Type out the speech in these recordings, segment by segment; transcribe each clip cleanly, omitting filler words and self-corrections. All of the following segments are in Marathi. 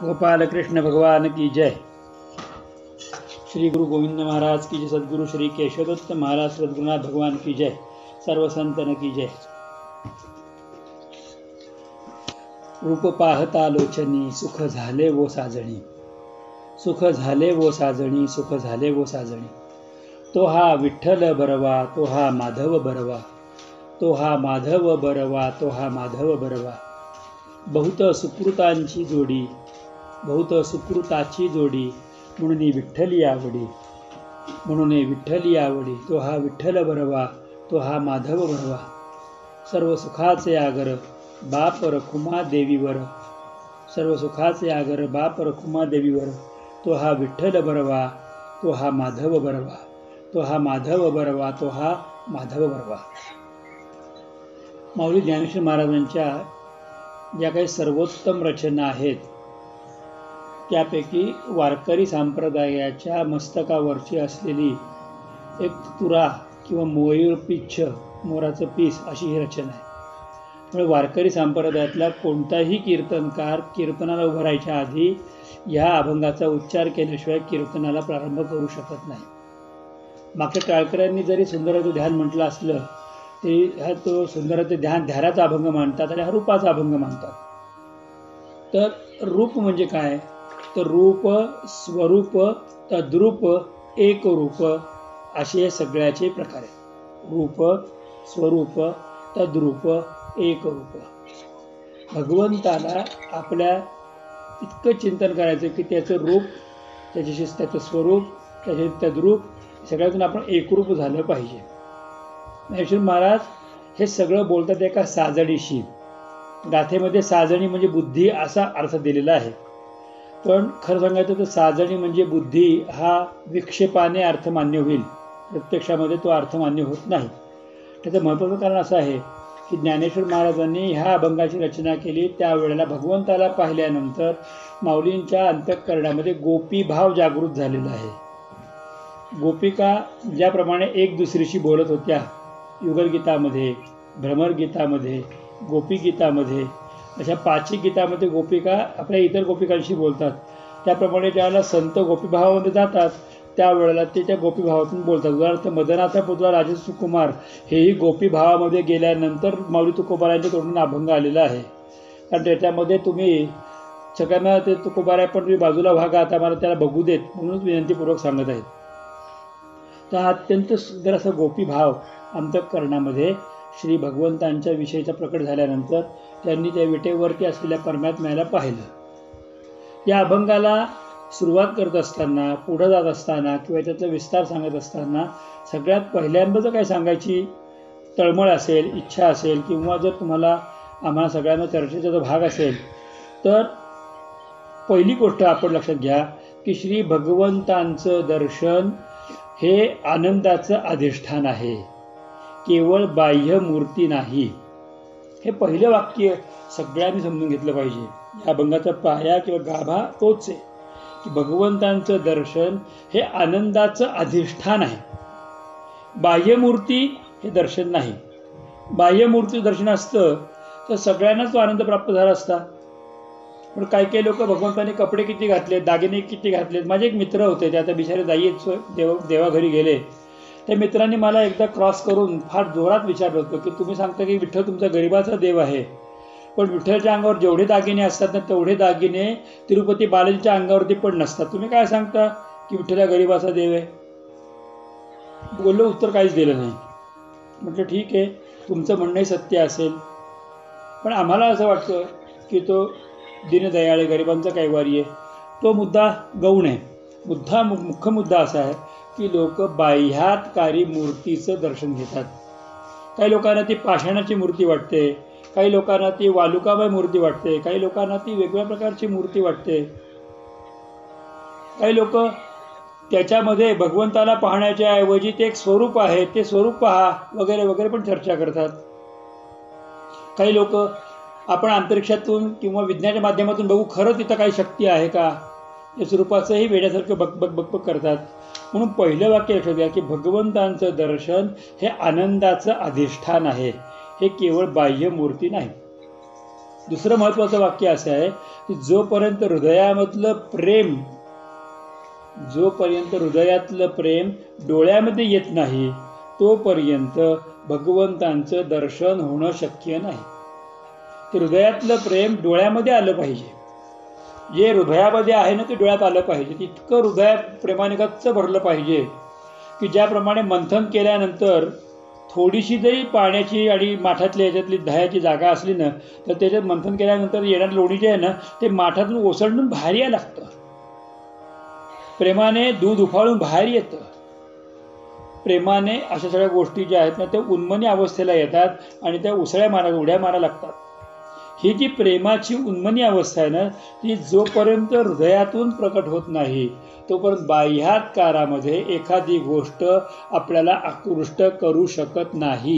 गोपाल कृष्ण भगवान की जय। श्री गुरु गोविंद महाराज की जय। सद्गुरु श्री केशवदत्त महाराज सद्गुरुनाथ भगवान की जय। सर्व संतन की जय। रूप पाहता लोचनी सुख झाले वो साजणी, सुख झाले वो साजणी, सुख झाले वो साजणी। तो हा विठ्ठल बरवा, तो हा माधव बरवा, तो हा माधव बरवा, तो हा माधव बरवा। बहुत सुकृतांची जोडी, बहुत सुकृताची जोडी, म्हणून विठ्ठली आवडी, म्हणून विठ्ठली आवडी। तो हा विठ्ठल बरवा, तो हा माधव बरवा। सर्व सुखाचे आगर बाप रखुमा देवीवर, सर्व सुखाचे आगर बाप रखुमा देवीवर। तो हा विठ्ठल बरवा, तो हा माधव बरवा, तो हा माधव बरवा, तो हा माधव बरवा। माऊली ज्ञानेश्वर महाराजांच्या ज्या काही सर्वोत्तम रचना आहेत त्यापैकी वारकरी संप्रदायाच्या मस्तकावरची असलेली एक तुरा किंवा मयूर पिच्छ, मोराचं पीस अशी ही रचना आहे। त्यामुळे वारकरी संप्रदायातला कोणताही कीर्तनकार कीर्तनाला उभं राहायच्या आधी ह्या अभंगाचा उच्चार केल्याशिवाय कीर्तनाला प्रारंभ करू शकत नाही। मागच्या टाळकऱ्यांनी जरी सुंदराचं ध्यान म्हटलं असलं तरी हा तो सुंदराचं ध्यान ध्यानाचा अभंग मानतात आणि हा रूपाचा अभंग मानतात। तर रूप म्हणजे काय, तर रूप, स्वरूप, तद्रूप, एक रूप असे सगळ्याचे प्रकार आहेत। रूप, स्वरूप, तद्रूप, एक रूप। भगवंताला आपल्या इतकं चिंतन करायचं की त्याचं रूप, त्याच्याशी त्याचं स्वरूप, त्याचे तद्रूप सगळ्यातून आपण एकरूप झालं पाहिजे। ज्ञानेश्वर महाराज हे सगळं बोलतात एका साजणीशी। गाथेमध्ये साजणी म्हणजे बुद्धी असा अर्थ दिलेला आहे, पण खरं सांगायचं तर साजणी म्हणजे बुद्धी हा विक्षेपाने अर्थ मान्य होईल, प्रत्यक्षामध्ये तो अर्थ मान्य होत नाही। त्याचं महत्त्वाचं कारण असं आहे की ज्ञानेश्वर महाराजांनी ह्या अभंगाची रचना केली त्यावेळेला भगवंताला पाहिल्यानंतर माऊलींच्या अंतःकरणामध्ये गोपीभाव जागृत झालेला आहे। गोपिका ज्याप्रमाणे एक दुसरीशी बोलत होत्या युगलगीतामध्ये, भ्रमरगीतामध्ये, गोपीगीतामध्ये, अशा पाची गीतामध्ये गोपिका आपल्या इतर गोपिकांशी बोलतात, त्याप्रमाणे ज्यावेळेला संत गोपीभावामध्ये जातात त्यावेळेला ते त्या गोपीभावातून बोलतात। उदाहरणार्थ मदनाचा पुतळा राजा सुकुमार हेही गोपीभावामध्ये गेल्यानंतर माऊली तुकोबारायांच्या तोंडून अभंग आलेला आहे। कारण त्याच्यामध्ये तुम्ही सगळ्यांना ते तुकोबाराय पण तुम्ही बाजूला व्हा, आता मला त्याला बघू देत म्हणूनच विनंतीपूर्वक सांगत आहेत। तर अत्यंत सुंदर असा गोपीभाव अंतःकरणामध्ये श्री भगवंतांच्या विषयीचा प्रकट झाल्यानंतर त्यांनी त्या विटेवरती असलेल्या परमात्म्याला पाहिलं। या अभंगाला सुरुवात करत असताना, पुढं जात असताना किंवा त्याचा विस्तार सांगत असताना सगळ्यात पहिल्यांदा जर काही सांगायची तळमळ असेल, इच्छा असेल किंवा जर तुम्हाला आम्हाला सगळ्यांना चर्चेचा जो भाग असेल तर पहिली गोष्ट आपण लक्षात घ्या की श्री भगवंतांचं दर्शन हे आनंदाचं अधिष्ठान आहे, केवळ बाह्य मूर्ती नाही। हे पहिलं वाक्य सगळ्यांनी समजून घेतलं पाहिजे। या अभंगाचा पाया किंवा गाभा तोच आहे की भगवंतांचं दर्शन हे आनंदाचं अधिष्ठान आहे, बाह्यमूर्ती हे दर्शन नाही। बाह्यमूर्ती दर्शन असतं तर सगळ्यांनाच तो आनंद प्राप्त झाला असता। पण काही काही लोक भगवंतांनी कपडे किती घातलेत, दागिने किती घातलेत। माझे एक मित्र होते, ते आता बिचारे दाई देवाघरी गेले। त्या मित्रांनी मला एकदा क्रॉस करून फार जोरात विचारलं होतं की तुम्ही सांगता की विठ्ठल तुमचा गरिबाचा देव आहे, पण विठ्ठलच्या अंगावर जेवढे दागिने असतात ना तेवढे दागिने तिरुपती बालाजीच्या अंगावरती पण नसतात। तुम्ही काय सांगता की विठ्ठल गरिबाचा देव आहे? बोललो, उत्तर काहीच दिलं नाही। म्हटलं ठीक आहे, तुमचं म्हणणंही सत्य असेल, पण आम्हाला असं वाटतं की तो दीनदयाळ आहे, गरिबांचा कैवारी आहे। तो मुद्दा गौण आहे। मुख्य मुद्दा असा आहे की लोक बाह्यातकारी मूर्तीचं दर्शन घेतात। काही लोकांना ती पाषाणाची मूर्ती वाटते, काही लोकांना ती वालुकामय मूर्ती वाटते, काही लोकांना ती वेगवेगळ्या प्रकारची मूर्ती वाटते। काही लोक त्याच्यामध्ये भगवंताला पाहण्याच्या ऐवजी ते एक स्वरूप आहे, ते स्वरूप पहा वगैरे वगैरे पण चर्चा करतात। काही लोक आपण अंतरिक्षातून किंवा विज्ञानाच्या माध्यमातून बघू, खरं तिथं काही शक्ती आहे का, या स्वरूपाचंही वेड्यासारखं बकबक करतात। म्हणून पहिलं वाक्य लक्षात घ्या की भगवंतांचं दर्शन हे आनंदाचं अधिष्ठान आहे, हे केवळ बाह्य मूर्ती नाही। दुसरं महत्त्वाचं वाक्य असं आहे की जोपर्यंत हृदयातलं प्रेम डोळ्यामध्ये येत नाही तोपर्यंत भगवंतांचं दर्शन होणं शक्य नाही. ते हृदयातलं प्रेम डोळ्यामध्ये आलं पाहिजे. जे हृदयामध्ये आहे ना ते डोळ्यात आलं पाहिजे. इतकं हृदयात प्रेमाने गच्च भरलं पाहिजे की ज्याप्रमाणे मंथन केल्यानंतर थोडीशी जरी पाण्याची आणि माठातल्या याच्यातली दह्याची जागा असली ना तर त्याच्यात मंथन केल्यानंतर येणारं लोणी जे आहे ना ते माठातून ओसंडून बाहेर यायला लागतं. प्रेमाने दूध उफाळून बाहेर येतं. प्रेमाने अशा सगळ्या गोष्टी ज्या आहेत ना त्या उन्मनी अवस्थेला येतात आणि त्या उड्या मारायला लागतात. ही जी प्रेमाची उन्मनी अवस्था आहे ना ती जोपर्यंत हृदयातून प्रकट होत नाही तोपर्यंत बाह्यात्कारामध्ये एखादी गोष्ट आपल्याला आकृष्ट करू शकत नाही.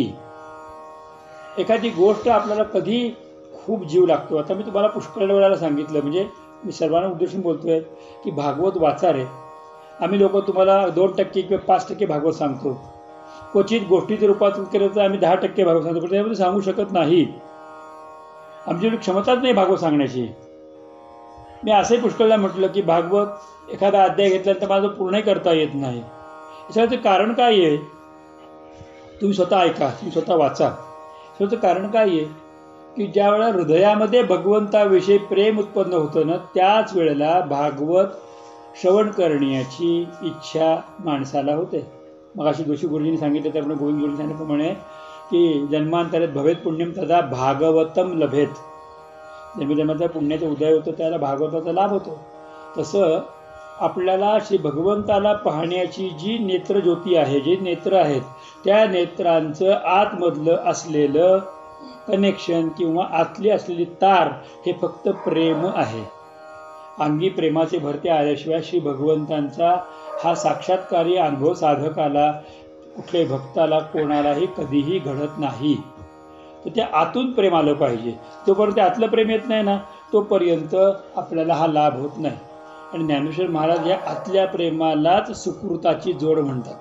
एखादी गोष्ट आपल्याला कधी खूप जीव लागतो. आता मी तुम्हाला पुष्कळ वेळेला सांगितलं, म्हणजे मी सर्वांना उद्देशून बोलतोय की भागवत वाचा रे. आम्ही लोक तुम्हाला 2% किंवा 5% भागवत सांगतो. क्वचित गोष्टीच्या रूपात केलं तर आम्ही 10% भागवत सांगतो, पण त्यामध्ये सांगू शकत नाही. आमच्याकडे क्षमताच नाही भागवत सांगण्याची. मी असंही पुष्कळदा म्हटलं की भागवत एखादा अध्याय घेतल्यानंतर मला पूर्णही करता येत नाही. याच्याचं कारण काय आहे? तुम्ही स्वतः ऐका, तुम्ही स्वतः वाचा. याचं कारण काय आहे की ज्या वेळेला हृदयामध्ये भगवंताविषयी प्रेम उत्पन्न होतं ना त्याच वेळेला भागवत श्रवण करण्याची इच्छा माणसाला होते. मग अशी जोशी गुरुजींनी सांगितलं, त्याप्रमाणे गोविंद गुरुजी सांगितल्याप्रमाणे की जन्मांतरेत भवेत पुण्यम तदा भागवतम लभेत. जन्मजन्माचा पुण्याचा उदय होतो त्याला भागवताचा लाभ होतो. तसं आपल्याला श्री भगवंताला पाहण्याची जी नेत्रज्योती आहे, जे नेत्र आहेत त्या नेत्रांचं आतमधलं असलेलं कनेक्शन किंवा आतली असलेली तार हे फक्त प्रेम आहे. अंगी प्रेमाचे भरते आल्याशिवाय श्री भगवंतांचा हा साक्षात्कारी अनुभव साधकाला, कुठल्याही भक्ताला, कोणालाही कधीही घडत नाही. तर त्या आतून प्रेम आलं पाहिजे. जोपर्यंत आतलं प्रेम येत नाही ना तोपर्यंत आपल्याला हा लाभ होत नाही. आणि ज्ञानेश्वर महाराज या आतल्या प्रेमालाच सुकृताची जोड म्हणतात.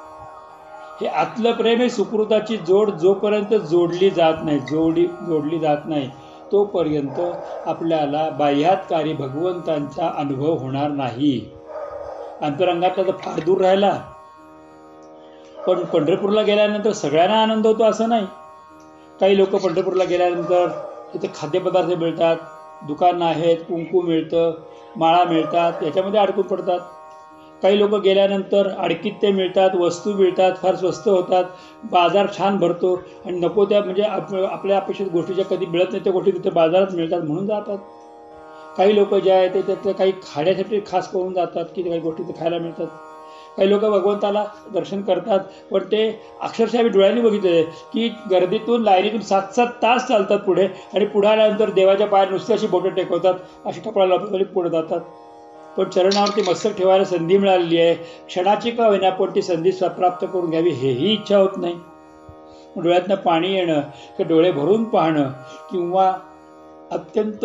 हे आतलं प्रेम हे सुकृताची जोड जोपर्यंत जोडली जात नाही तोपर्यंत आपल्याला बाह्यात्कारी भगवंतांचा अनुभव होणार नाही. अंतरंगात त्याचा फार दूर राहिला. पण पंढरपूरला गेल्यानंतर सगळ्यांना आनंद होतो असं नाही. काही लोक पंढरपूरला गेल्यानंतर तिथे खाद्यपदार्थ मिळतात, दुकानं आहेत, कुंकू मिळतं, माळा मिळतात, याच्यामध्ये अडकून पडतात. काही लोक गेल्यानंतर अडकित्ते मिळतात, वस्तू मिळतात, फार स्वस्त होतात, बाजार छान भरतो आणि नको त्या म्हणजे आपल्या अपेक्षित गोष्टीच्या कधी मिळत नाही त्या गोष्टी तिथे बाजारात मिळतात म्हणून जातात. काही लोक जे आहेत ते त्यातलं काही खाण्यासाठी खास करून जातात की काही गोष्टी ते खायला मिळतात. काही लोक भगवंताला दर्शन करतात, पण ते अक्षरशः आम्ही डोळ्यांनी बघितले की गर्दीतून लाईनीतून 7-7 तास चालतात पुढे आणि पुढे आल्यानंतर देवाच्या पायात नुसती अशी बोटं टेकवतात, अशी कपडा पुढे जातात. पण चरणावरती मस्तक ठेवायला संधी मिळालेली आहे, क्षणाची का होईना पण ती संधी प्राप्त करून घ्यावी हेही इच्छा होत नाही. डोळ्यातनं पाणी येणं किंवा डोळे भरून पाहणं किंवा अत्यंत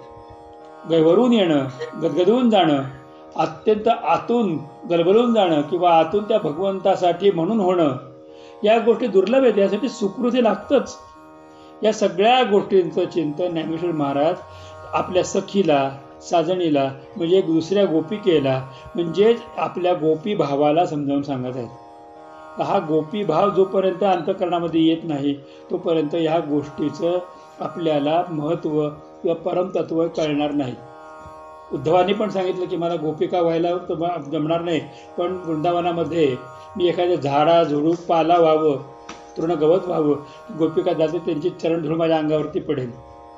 गैवरून येणं, गदगदून जाणं, अत्यंत आतून गलबलून जाणं किंवा आतून त्या भगवंतासाठी म्हणून होणं, या गोष्टी दुर्लभ आहेत. यासाठी सुकृती लागतंच. या सगळ्या गोष्टींचं चिंतन ज्ञानेश्वर महाराज आपल्या सखीला, साजणीला म्हणजे एक दुसऱ्या गोपिकेला म्हणजेच आपल्या गोपी भावाला समजावून सांगत आहेत. हा गोपी भाव जोपर्यंत अंतःकरणामध्ये येत नाही तोपर्यंत ह्या गोष्टीचं आपल्याला महत्त्व किंवा परमतत्व कळणार नाही. उद्धवाने पण सांगितलं की मला गोपिका व्हायला जमणार नाही, पण वृंदावनामध्ये मी एखाद्या झाडा झुडूप पाला व्हावं, तृण गवत व्हावं, गोपिका जाते त्यांची चरण धुळून माझ्या अंगावरती पडेल.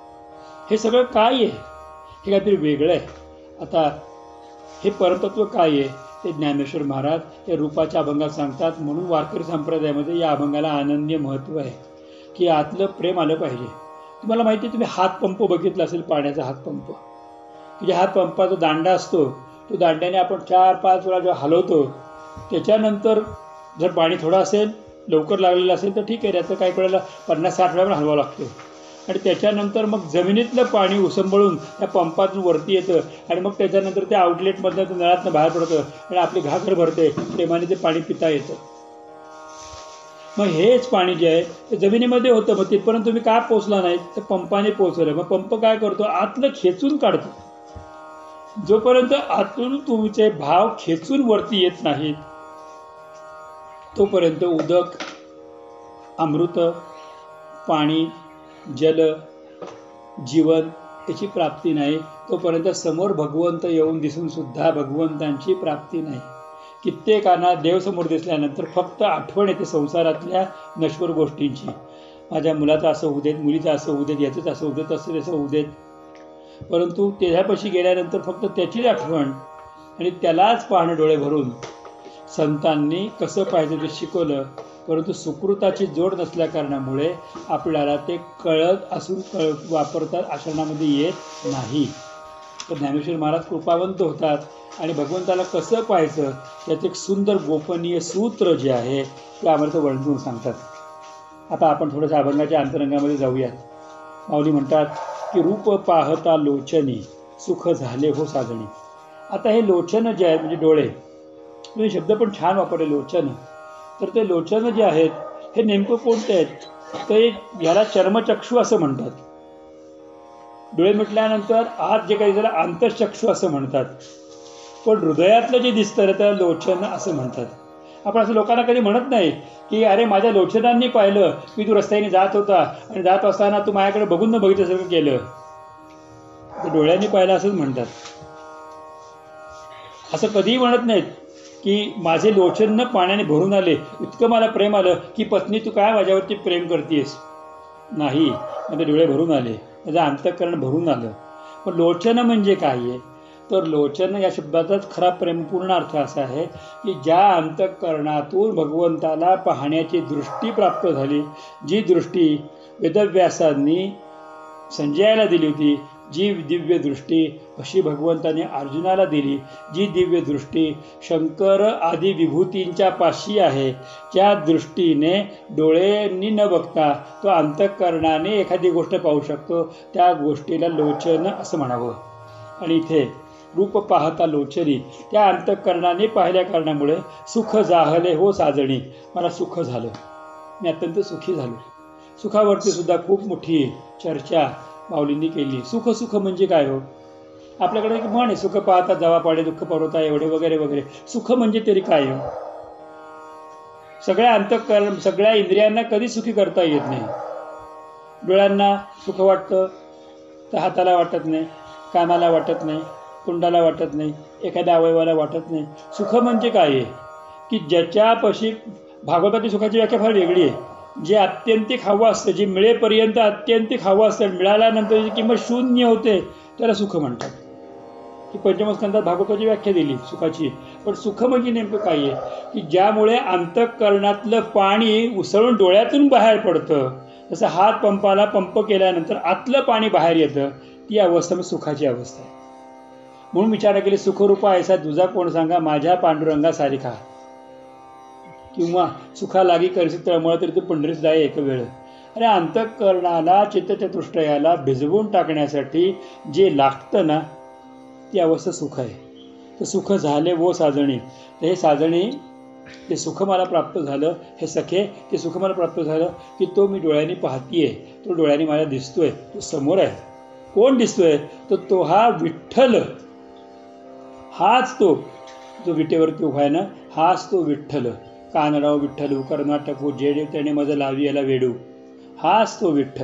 हे सगळं काय आहे? हे काहीतरी वेगळं आहे. आता हे परतत्व काय आहे ते ज्ञानेश्वर महाराज हे रूपाच्या अभंगात सांगतात. म्हणून वारकरी संप्रदायामध्ये या अभंगाला अनन्य महत्त्व आहे की आतलं प्रेम आलं पाहिजे. तुम्हाला माहिती आहे, तुम्ही हातपंप बघितला असेल, पाण्याचा हातपंप की जे हातपंपाचा दांडा असतो तो दांड्याने आपण 4-5 वेळा जेव्हा हलवतो त्याच्यानंतर जर पाणी थोडं असेल, लवकर लागलेलं असेल तर ठीक आहे, त्याचं काही वेळेला 50-60 वेळा हलवावं लागतो. आणि त्याच्यानंतर मग जमिनीतलं पाणी उसंबळून त्या पंपातून वरती येतं आणि मग त्याच्यानंतर त्या आउटलेटमधनं नळातनं बाहेर पडतं आणि आपली घागर भरते, प्रेमाने ते पाणी पिता येतं. मग हेच पाणी जे आहे ते जमिनीमध्ये होतं, मग तिथपर्यंत तुम्ही का पोचला नाही तर पंपाने पोचवलं. मग पंप काय करतो, आतलं खेचून काढतो. जोपर्यंत आतून तुमचे भाव खेचून वरती येत नाहीत तोपर्यंत उदक, अमृत, पाणी, जल, जीवन याची प्राप्ती नाही. तोपर्यंत समोर भगवंत येऊन दिसून सुद्धा भगवंतांची प्राप्ती नाही. कित्येकांना देवसमोर दिसल्यानंतर फक्त आठवण येते संसारातल्या नश्वर गोष्टींची. माझ्या मुलाचं असं होऊ देत, मुलीचं असं होऊ देत, याचंच असं होऊ देत, तसं तसं होऊ देत. परंतु त्याच्यापाशी गेल्यानंतर फक्त त्याचीच आठवण आणि त्यालाच पाहणं डोळे भरून. संतांनी कसं पाहिजे ते शिकवलं, परंतु सुकृताची जोड नसल्या कारणामुळे आपल्याला ते कळत असून वापरतात आचरणामध्ये येत नाही. तर ज्ञानेश्वर महाराज कृपावंत होतात आणि भगवंताला कसं पाहायचं त्याचं एक सुंदर गोपनीय सूत्र जे आहे ते आम्हाला वर्णन सांगतात. आता आपण थोडंसं अभंगाच्या अंतरंगामध्ये जाऊयात. माऊली म्हणतात की रूप पाहता लोचनी सुख झाले हो साजणी. आता हे लोचन जे आहेत म्हणजे डोळे, तुम्ही शब्द पण छान वापरले लोचन. तर ते लोचन जे आहेत हे नेमकं कोणते आहेत, ते याला चर्मचक्षु असं म्हणतात. डोळे म्हटल्यानंतर आत जे काही त्याला अंतःचक्षु असं म्हणतात. पण हृदयातलं जे दिसतं त्याला लोचन असं म्हणतात. आपण असं लोकांना कधी म्हणत नाही की अरे माझ्या लोचनांनी पाहिलं की तू रस्त्याने जात होता आणि जात असताना तू माझ्याकडे बघून न बघितल्यासारखं केलं. तर डोळ्यांनी पाहिलं असंच म्हणतात. असं कधीही म्हणत नाहीत की माझे लोचन न पाण्याने भरून आले, इतकं मला प्रेम आलं की पत्नी तू काय माझ्यावरती प्रेम करतेस. नाही, माझे डोळे भरून आले, माझं अंतःकरण भरून आलं. पण लोचन म्हणजे काय आहे, तर लोचन या शब्दाचाच खरा प्रेमपूर्ण अर्थ असा आहे की ज्या अंतःकरणातून भगवंताला पाहण्याची दृष्टी प्राप्त झाली, जी दृष्टी वेदव्यासांनी संजयाला दिली होती, जी दिव्य दृष्टी अशी भगवंताने अर्जुनाला दिली, जी दिव्य दृष्टी शंकर आदी विभूतींच्या पाशी आहे, त्या दृष्टीने डोळ्यांनी न बघता तो अंतःकरणाने एखादी गोष्ट पाहू शकतो, त्या गोष्टीला लोचन असं म्हणावं. आणि इथे रूप पाहता लोचनी, त्या अंतःकरणाने पाहिल्या कारणामुळे सुख जाहले हो साजणी, मला सुख झालं, मी अत्यंत सुखी झालो. सुखावरती सुद्धा खूप मोठी चर्चा माऊलींनी केली. सुख सुख म्हणजे काय हो, आपल्याकडे एक म्हण आहे, सुख पाहता जवा पाडे दुःख पर्वता एवढे वगैरे वगैरे. सुख म्हणजे तरी काय हो, सगळ्या अंतःकरण सगळ्या इंद्रियांना कधी सुखी करता येत नाही. डोळ्यांना सुख वाटतं तर हाताला वाटत नाही, कानाला वाटत नाही, तोंडाला वाटत नाही, एखाद्या अवयवाला वाटत नाही. सुख म्हणजे काय आहे की ज्याच्यापाशी भागवताची सुखाची व्याख्या फार वेगळी आहे. जे अत्यंतिक हवं असतं, जे मिळेपर्यंत अत्यंतिक हवं असतं, मिळाल्यानंतर जी किंमत शून्य होते त्याला सुख म्हणतात. ही पंचमस्कंदात भागवताची व्याख्या दिली सुखाची. पण सुख म्हणजे नेमकं काय आहे की ज्यामुळे अंतःकरणातलं पाणी उसळून डोळ्यातून बाहेर पडतं. जसं हात पंपाला पंप केल्यानंतर आतलं पाणी बाहेर येतं, ती अवस्था म्हणजे सुखाची अवस्था आहे. म्हणून विचार केले सुखरूपा ऐसा तुझा कोण सांगा, माझ्या पांडुरंगा सारिखा. किंवा सुखा लागी करसी तळमळ तरी तू पंढरीस जाय एक वेळ. अरे अंतःकरणाला चित्तचतुष्टयाला भिजवून टाकण्यासाठी जे लागतं ना ती अवस्था सुख आहे. तर सुख झाले वो साजणी. तर हे साजणी, ते सुख मला प्राप्त झालं, हे सखे ते सुख मला प्राप्त झालं की तो मी डोळ्यांनी पाहतीये, तो डोळ्यांनी मला दिसतोय, तो समोर आहे. कोण दिसतोय, तर तो हा विठ्ठल. हाच तो जो विटेवरती उभा आहे ना, हाच तो विठ्ठल. कानराव विठ्ठलू कर्नाटकू जेडे त्याने मज लावी याला वेडू, हाच तो विठ्ठल.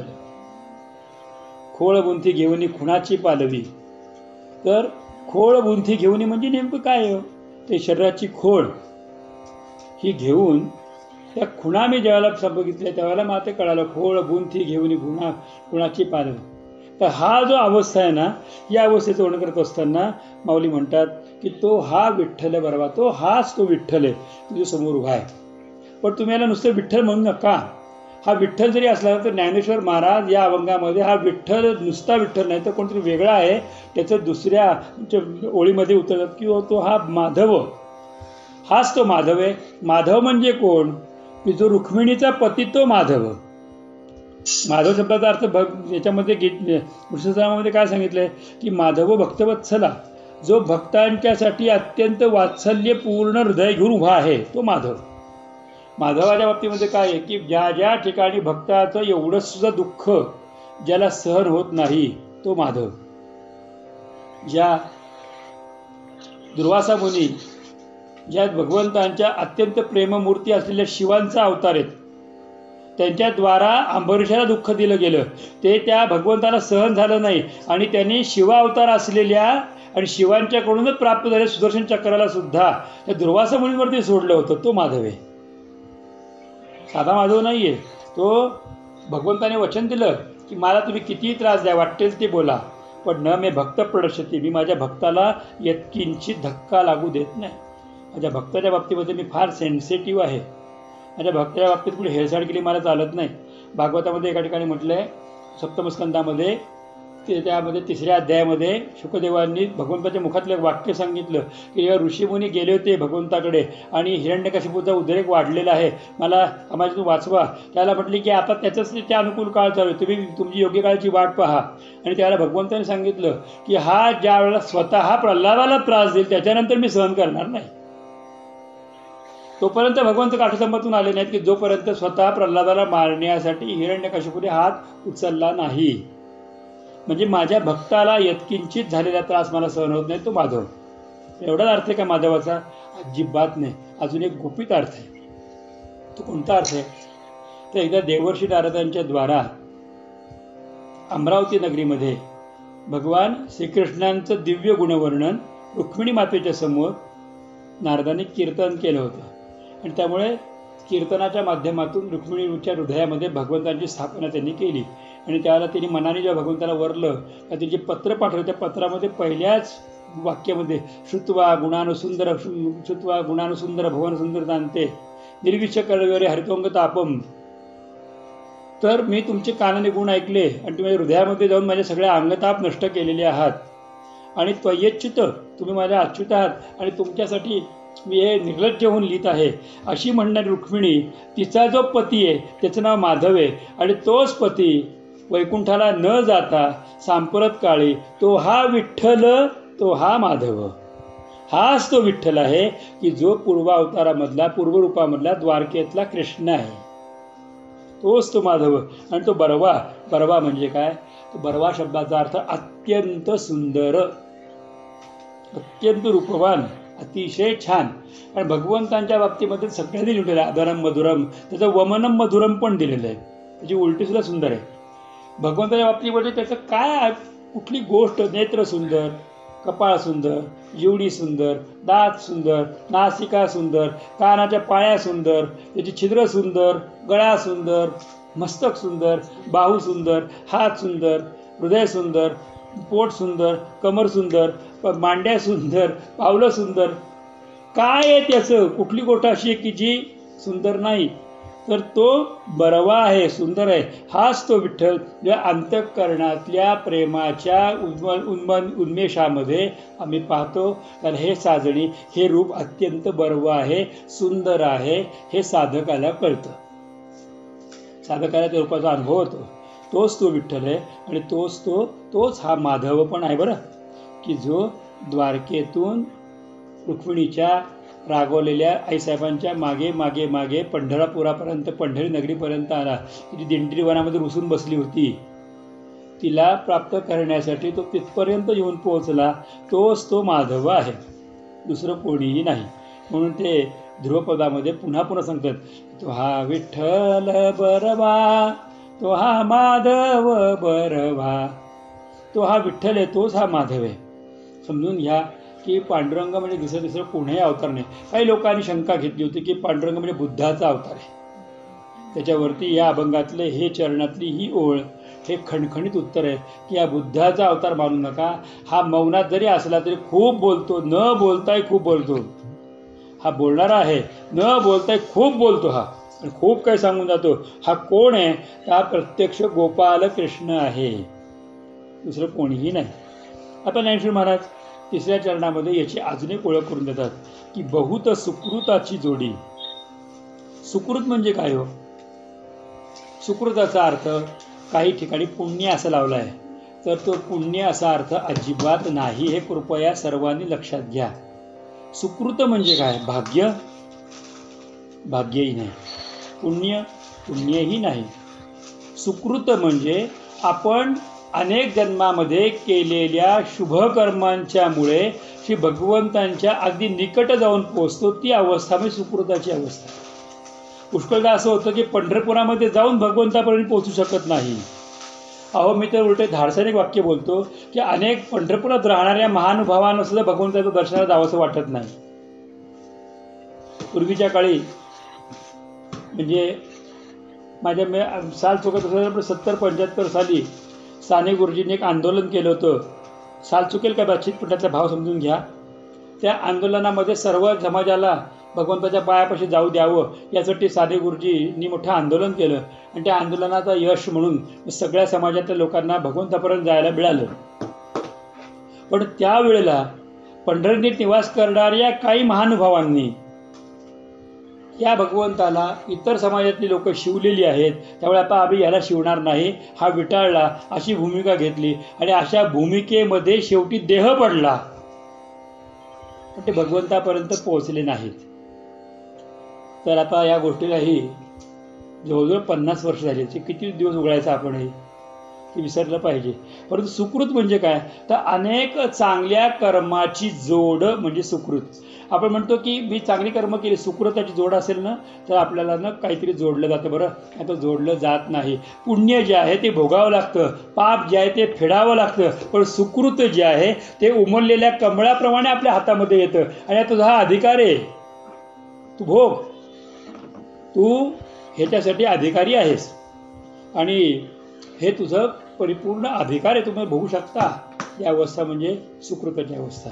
खोळ बुंथी घेऊन खुणाची पालवी. तर खोळ बुंथी घेऊन म्हणजे नेमकं काय हो, ते शरीराची खोळ ही घेऊन त्या खुणा मी ज्यावेळेला बघितल्या त्यावेळेला मला ते कळालं, खोळ बुंथी घेऊन खुणाची पालवी. तर हा जो अवस्था आहे ना, या अवस्थेचं वर्णन करत असताना माऊली म्हणतात की तो हा विठ्ठल आहे बरोबर, तो हाच तो विठ्ठल आहे तुझ्या समोर उभा आहे. पण तुम्ही याला नुसतं विठ्ठल म्हणू नका. हा विठ्ठल जरी असला तर ज्ञानेश्वर महाराज या अभंगामध्ये हा विठ्ठल नुसता विठ्ठल नाही तर कोणतरी वेगळा आहे त्याचं दुसऱ्या ओळीमध्ये उतरतात की तो हा माधव, हाच तो माधव आहे. माधव म्हणजे कोण, की जो रुक्मिणीचा पती तो माधव. माधव शब्दाचा अर्थ याच्यामध्ये विष्णुसहस्रनामामध्ये काय सांगितलंय की माधव भक्तवत्सला, जो भक्तांच्यासाठी अत्यंत वात्सल्यपूर्ण हृदय घेऊन उभा आहे तो माधव. माधवाच्या बाबतीमध्ये काय आहे की ज्या ज्या ठिकाणी भक्ताचं एवढं सुद्धा दुःख ज्याला सहन होत नाही तो माधव. ज्या दुर्वासा मुनी ज्या भगवंतांच्या अत्यंत प्रेममूर्ती असलेल्या शिवांचा अवतार आहेत, त्यांच्याद्वारा अंबरीषाला दुःख दिलं गेलं, ते त्या भगवंताला सहन झालं नाही आणि त्यांनी शिवावतार असलेल्या आणि शिवांच्याकडूनच प्राप्त झालेल्या सुदर्शन चक्राला सुद्धा त्या दुर्वासा मुनीवरती सोडलं होतं. तो माधव आहे, साधा माधव नाही आहे. तो भगवंताने वचन दिलं की मला तुम्ही कितीही त्रास द्या, वाटेल ते बोला, पण न मे भक्त प्रणश्यती, मी माझ्या भक्ताला यत्किंचित धक्का लागू देत नाही. माझ्या भक्ताच्या बाबतीमध्ये मी फार सेन्सिटिव्ह आहे. माझ्या भक्ताच्या बाबतीत कुठे हेळसाड केली मला चालत नाही. भागवतामध्ये एका ठिकाणी म्हटलं आहे, सप्तमस्कंदामध्ये त्यामध्ये 3ऱ्या अध्यायामध्ये शुकदेवांनी भगवंताच्या मुखातलं वाक्य सांगितलं की जेव्हा ऋषीमुनी गेले होते भगवंताकडे आणि हिरण्यकशिपूचा उद्रेक वाढलेला आहे, मला माझ्यातून वाचवा. त्याला म्हटले की आता त्याचंच त्या अनुकूल काळ चालू आहे, तुम्ही तुमची योग्य काळाची वाट पहा. आणि त्याला भगवंताने सांगितलं की हा ज्या वेळेला स्वतः प्रल्हादाला त्रास देईल त्याच्यानंतर मी सहन करणार नाही. तोपर्यंत भगवंत काठसंबातून आले नाहीत की जोपर्यंत स्वतः प्रल्हादाला मारण्यासाठी हिरण्यकशिपूने हात उचलला नाही. म्हणजे माझ्या भक्ताला यत्किंचित झालेला त्रास मला सहन होत नाही, तो माधव. एवढाच अर्थ आहे का माधवाचा? अजिबात नाही. अजून एक गुपित अर्थ आहे. तो कोणता अर्थ आहे तर एकदा देवर्षी नारदांच्या द्वारा अमरावती नगरीमध्ये भगवान श्रीकृष्णांचं दिव्य गुणवर्णन रुक्मिणी मातेच्या समोर नारदांनी कीर्तन केलं होतं आणि त्यामुळे कीर्तनाच्या माध्यमातून रुक्मिणीच्या हृदयामध्ये भगवंतांची स्थापना त्यांनी केली. आणि त्याला त्यांनी मनाने जेव्हा भगवंताला वरलं तर ते जे पत्र पाठवलं त्या पत्रामध्ये पहिल्याच वाक्यामध्ये श्रुत्वा गुणानुसुंदर भुवनसुंदर जाणते निर्विच्छ कळवेरे हरितोंग तापम, तर मी तुमचे कानाने गुण ऐकले आणि तुम्ही हृदयामध्ये जाऊन माझ्या सगळ्या अंगताप नष्ट केलेले आहात आणि त्वयच्युत, तुम्ही माझ्या अच्युत आहात आणि तुमच्यासाठी मी हे निर्लज्ज होऊन लिहित आहे अशी म्हणणारी रुक्मिणी, तिचा जो पती आहे त्याचं नाव माधव आहे आणि तोच पती वैकुंठाला न जाता सांप्रत काळी तो हा विठ्ठल, तो हा माधव, हाच तो विठ्ठल आहे की जो पूर्वावतारामधला पूर्वरूपामधला द्वारकेतला कृष्ण आहे. तोच तो माधव. आणि तो बरवा. बरवा म्हणजे काय? तो बरवा शब्दाचा अर्थ अत्यंत सुंदर, अत्यंत रूपवान, अतिशय छान. आणि भगवंतांच्या बाबतीमध्ये सगळ्यांनी लिहिलेलं आहे आदरम मधुरम, त्याचं वमनम मधुरम पण दिलेलं आहे, त्याची उलटी सुद्धा सुंदर आहे. भगवंताच्या बाबतीमध्ये त्याचं काय, कुठली गोष्ट, नेत्र सुंदर, कपाळ सुंदर, जीवडी सुंदर, दात सुंदर, नासिका सुंदर, कानाच्या पाया सुंदर, त्याची छिद्र सुंदर, गळा सुंदर, मस्तक सुंदर, बाहू सुंदर, हात सुंदर, हृदय सुंदर, पोट सुंदर, कमर सुंदर, मांड्या सुंदर, पावलं सुंदर. काय आहे त्याचं? कुठली गोष्ट अशी आहे की जी सुंदर नाही? तर तो बरवा आहे, सुंदर आहे. हाच तो विठ्ठल ज्या अंतःकरणातल्या प्रेमाच्या उन्मेषामध्ये आम्ही पाहतो. तर हे साजणी, हे रूप अत्यंत बरवं आहे, सुंदर आहे, हे साधकाला कळतं, साधकाला त्या रूपाचा अनुभव होतो. तोच तो विठ्ठल आहे आणि तोच हा माधव पण आहे बरं, की जो द्वारकेतून रुक्मिणीच्या रागवलेल्या आईसाहेबांच्या मागे मागे मागे पंढरपुरापर्यंत, पंढरी नगरीपर्यंत आला. ती दिंडी वनामध्ये रुसून बसली होती, तिला प्राप्त करण्यासाठी तो तिथपर्यंत येऊन पोहोचला. तोच तो माधव आहे, दुसरं कोणीही नाही. म्हणून ते ध्रुवपदामध्ये पुन्हा पुन्हा सांगतात, तो हा विठ्ठल बरवा, तो हा माधव बरवा. तो हा विठ्ठल आहे, तोच हा माधव आहे. समजून घ्या की पांडुरंग म्हणजे दुसरं कोणीही अवतार नाही. काही लोकांनी शंका घेतली होती की पांडुरंग म्हणजे बुद्धाचा अवतार आहे. त्याच्यावरती या अभंगातले हे चरणातली ही ओळ हे खणखणीत उत्तर आहे की या बुद्धाचा अवतार मानू नका. हा मौनात जरी असला तरी खूप बोलतो, न बोलताय खूप बोलतो. हा बोलणारा आहे, न बोलताय खूप बोलतो. हा खूप काही सांगून जातो. हा कोण आहे? हा प्रत्यक्ष गोपाल कृष्ण आहे, दुसरं कोणीही नाही. आता ज्ञानेश्वर महाराज 3ऱ्या चरणामध्ये याची अजून एक ओळख करून देतात की बहुत सुकृताची जोडी. सुकृत म्हणजे काय हो? सुकृताचा अर्थ काही ठिकाणी पुण्य असं लावला आहे, तर तो पुण्य असा अर्थ अजिबात नाही, हे कृपया सर्वांनी लक्षात घ्या. सुकृत म्हणजे काय? भाग्य. भाग्यही नाही, पुण्यही नाही. सुकृत म्हणजे आपण अनेक जन्मामध्ये केलेल्या शुभकर्मांच्यामुळे श्री भगवंतांच्या अगदी निकट जाऊन पोचतो, ती अवस्था म्हणजे सुकृताची अवस्था. पुष्कळदा असं होतं की पंढरपुरामध्ये जाऊन भगवंतापर्यंत पोहोचू शकत नाही. अहो, मी तर उलटे धाडसाने एक वाक्य बोलतो की अनेक पंढरपुरात राहणाऱ्या महानुभावांना सुद्धा भगवंताचं दर्शनाला जावंसं वाटत नाही. पूर्वीच्या काळी म्हणजे माझ्या साल चुकत असं 70-75 साली साने गुरुजींनी एक आंदोलन केलं होतं. साल चुकेल का बातचीत, पण त्यातला भाव समजून घ्या. त्या आंदोलनामध्ये सर्व समाजाला भगवंताच्या पायापाशी जाऊ द्यावं यासाठी साने गुरुजींनी मोठं आंदोलन केलं आणि त्या आंदोलनाचा यश म्हणून सगळ्या समाजातल्या लोकांना भगवंतापर्यंत जायला मिळालं. पण त्यावेळेला पंढरीत निवास करणाऱ्या काही महानुभावांनी या भगवंताला इतर समाजातली लोक शिवलेली आहेत, त्यामुळे आता आम्ही याला शिवणार नाही, हा विटाळला, अशी भूमिका घेतली आणि अशा भूमिकेमध्ये शेवटी देह पडला, पण ते भगवंतापर्यंत पोहोचले नाहीत. तर आता या गोष्टीलाही जवळजवळ 50 वर्ष झाली. किती दिवस उघडायचं आपण हे ते विसरलं पाहिजे. परंतु सुकृत म्हणजे काय, तर अनेक चांगल्या कर्माची जोड म्हणजे सुकृत. आपण म्हणतो की मी चांगली कर्म केली, सुकृताची जोड असेल ना तर आपल्याला ना काहीतरी जोडलं जातं. बरं, आता जोडलं जात नाही. पुण्य जे आहे ते भोगावं लागतं, पाप जे आहे ते फेडावं लागतं, पण सुकृत जे आहे ते उमललेल्या कमळाप्रमाणे आपल्या हातामध्ये येतं आणि तुझा हा अधिकार आहे, तू भोग, तू ह्याच्यासाठी अधिकारी आहेस आणि हे तुझं परिपूर्ण अधिकार आहे, तुम्ही बघू शकता. ही अवस्था म्हणजे सुकृताची अवस्था.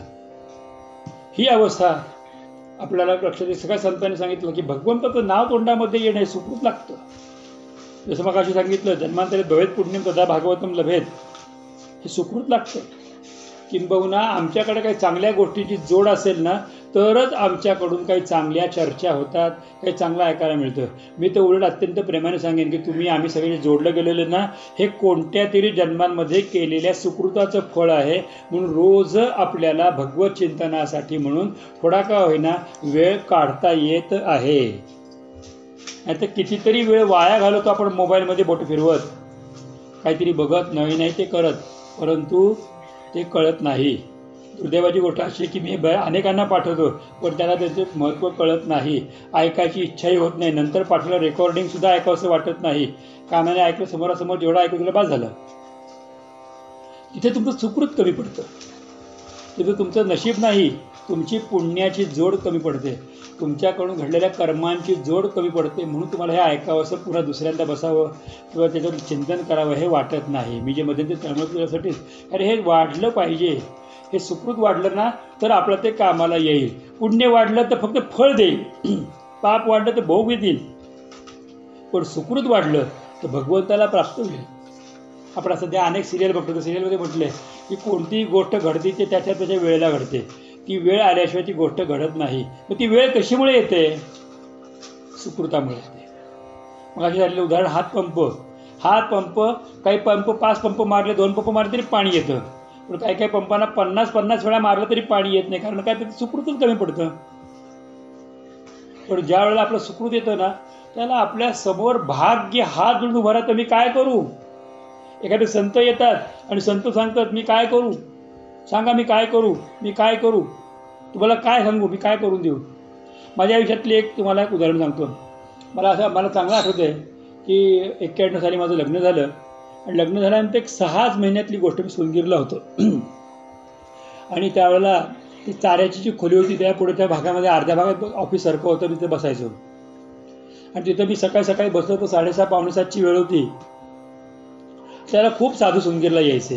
ही अवस्था आपल्याला लक्षात, सगळ्या संतांनी सांगितलं की भगवंताचं नाव तोंडामध्ये येणं हे सुकृत लागतं. जसं मग अशी सांगितलं, जन्मांतरे भवेत पुण्यम तदा भागवतम लभेत, हे सुकृत लागतं. किंबहुना आमच्याकडे काही चांगल्या गोष्टीची जोड असेल ना तरच आमच्याकडून काही चांगल्या चर्चा होतात, काही चांगलं ऐकायला मिळतं. मी तर उलट अत्यंत प्रेमाने सांगेन की आम्ही सगळे जोडलं गेलेले ना हे कोणत्या तरी जन्मांमध्ये केलेल्या सुकृताचं फळ आहे. म्हणून रोज आपल्याला भगवत चिंतनासाठी म्हणून थोडा का होईना वेळ काढता येत आहे. नाहीतर कितीतरी वेळ वाया घालवतो आपण मोबाईलमध्ये बोट फिरवत, काहीतरी बघत, नवीन आहे ते करत, परंतु ते कळत नाही. दुर्दैवाची गोष्ट अशी की मी अनेकांना पाठवतो पण त्याला त्याचं महत्त्व कळत नाही, ऐकायची इच्छाही होत नाही. नंतर पाठवलं रेकॉर्डिंगसुद्धा ऐकावंसं वाटत नाही. कानाने ऐकलं, समोरासमोर जेवढं ऐकलं तुला बाद झालं. तिथे तुमचं सुकृत कमी पडतं, तिथे तुमचं नशीब नाही, तुमची पुण्याची जोड कमी पडते, तुमच्याकडून घडलेल्या कर्मांची जोड कमी पडते. म्हणून तुम्हाला हे ऐकावं असं पुन्हा दुसऱ्यांदा बसावं किंवा त्याच्यावर चिंतन करावं हे वाटत नाही. मी जे मध्यंतरी तळमळ तुझ्यासाठीच, अरे हे वाढलं पाहिजे. हे सुकृत वाढलं ना तर आपलं ते कामाला येईल. पुण्य वाढलं तर फक्त फळ देईल, पाप वाढलं तर भोग येतील, पण सुकृत वाढलं तर भगवंताला प्राप्त होईल. आपण सध्या अनेक सिरियल बघतो, तर सिरियलमध्ये म्हटलं आहे की कोणतीही गोष्ट घडते ते त्याच्या वेळेला घडते. ती वेळ आल्याशिवाय ती गोष्ट घडत नाही. मग ती वेळ कशामुळे येते, सुकृतामुळे येते. मग अशी झालेलं उदाहरण, हातपंप काही पंप 5 पंप मारले, 2 पंप मारले तरी पाणी येतं, पण काही पंपांना 50 वेळा मारलं तरी पाणी येत नाही, कारण काय, ते सुकृतच कमी पडतं. पण ज्या वेळेला आपलं सुकृत येतं ना त्याला आपल्या समोर भाग्य हात जोडून उभा राहतं, मी काय करू. एखादे संत येतात आणि संत सांगतात मी काय करू, सांगा मी काय करू, तुम्हाला काय सांगू, मी काय करून देऊ. माझ्या आयुष्यातली तुम्हाला एक उदाहरण सांगतो. मला चांगलं आठवतं आहे की 91 साली माझं लग्न झालं आणि लग्न झाल्यानंतर एक 6 महिन्यातली गोष्ट, मी सोनगिरला होतो आणि त्यावेळेला ती चाऱ्याची जी खोली होती त्या पुढे त्या भागामध्ये अर्ध्या भागात ऑफिससारखं होतं, तिथे बसायचो आणि तिथं मी सकाळी बसलो तर 6:30 पावणे 7ची वेळ होती. त्याला खूप साधू सोनगिरला यायचे.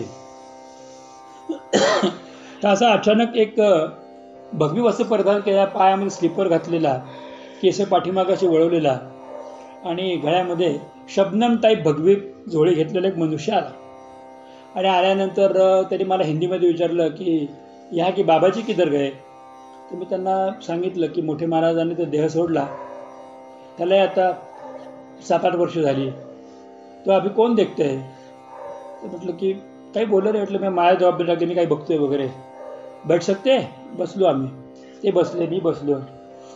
तर असा अचानक एक भगवी वस्त्र परिधान केला, पायामध्ये स्लीपर घातलेला, केस पाठीमागाशी वळवलेला आणि गळ्यामध्ये शबनम टाईप भगवी झोळी घेतलेला एक मनुष्य आला. आणि आल्यानंतर त्यांनी मला हिंदीमध्ये विचारलं की ह्या की बाबाजी किधर गए. तर मी त्यांना सांगितलं की मोठे महाराजांनी तो देह सोडला, त्याला आता 7-8 वर्ष झाली, तो अभि कोण देखते है. तर म्हटलं की काही बोललं नाही. म्हटलं मी माझ्या जबाबदारी लागली, मी काही बघतोय वगैरे, बैठ सकते. बसलो आम्ही, ते बसले, मी बसलो.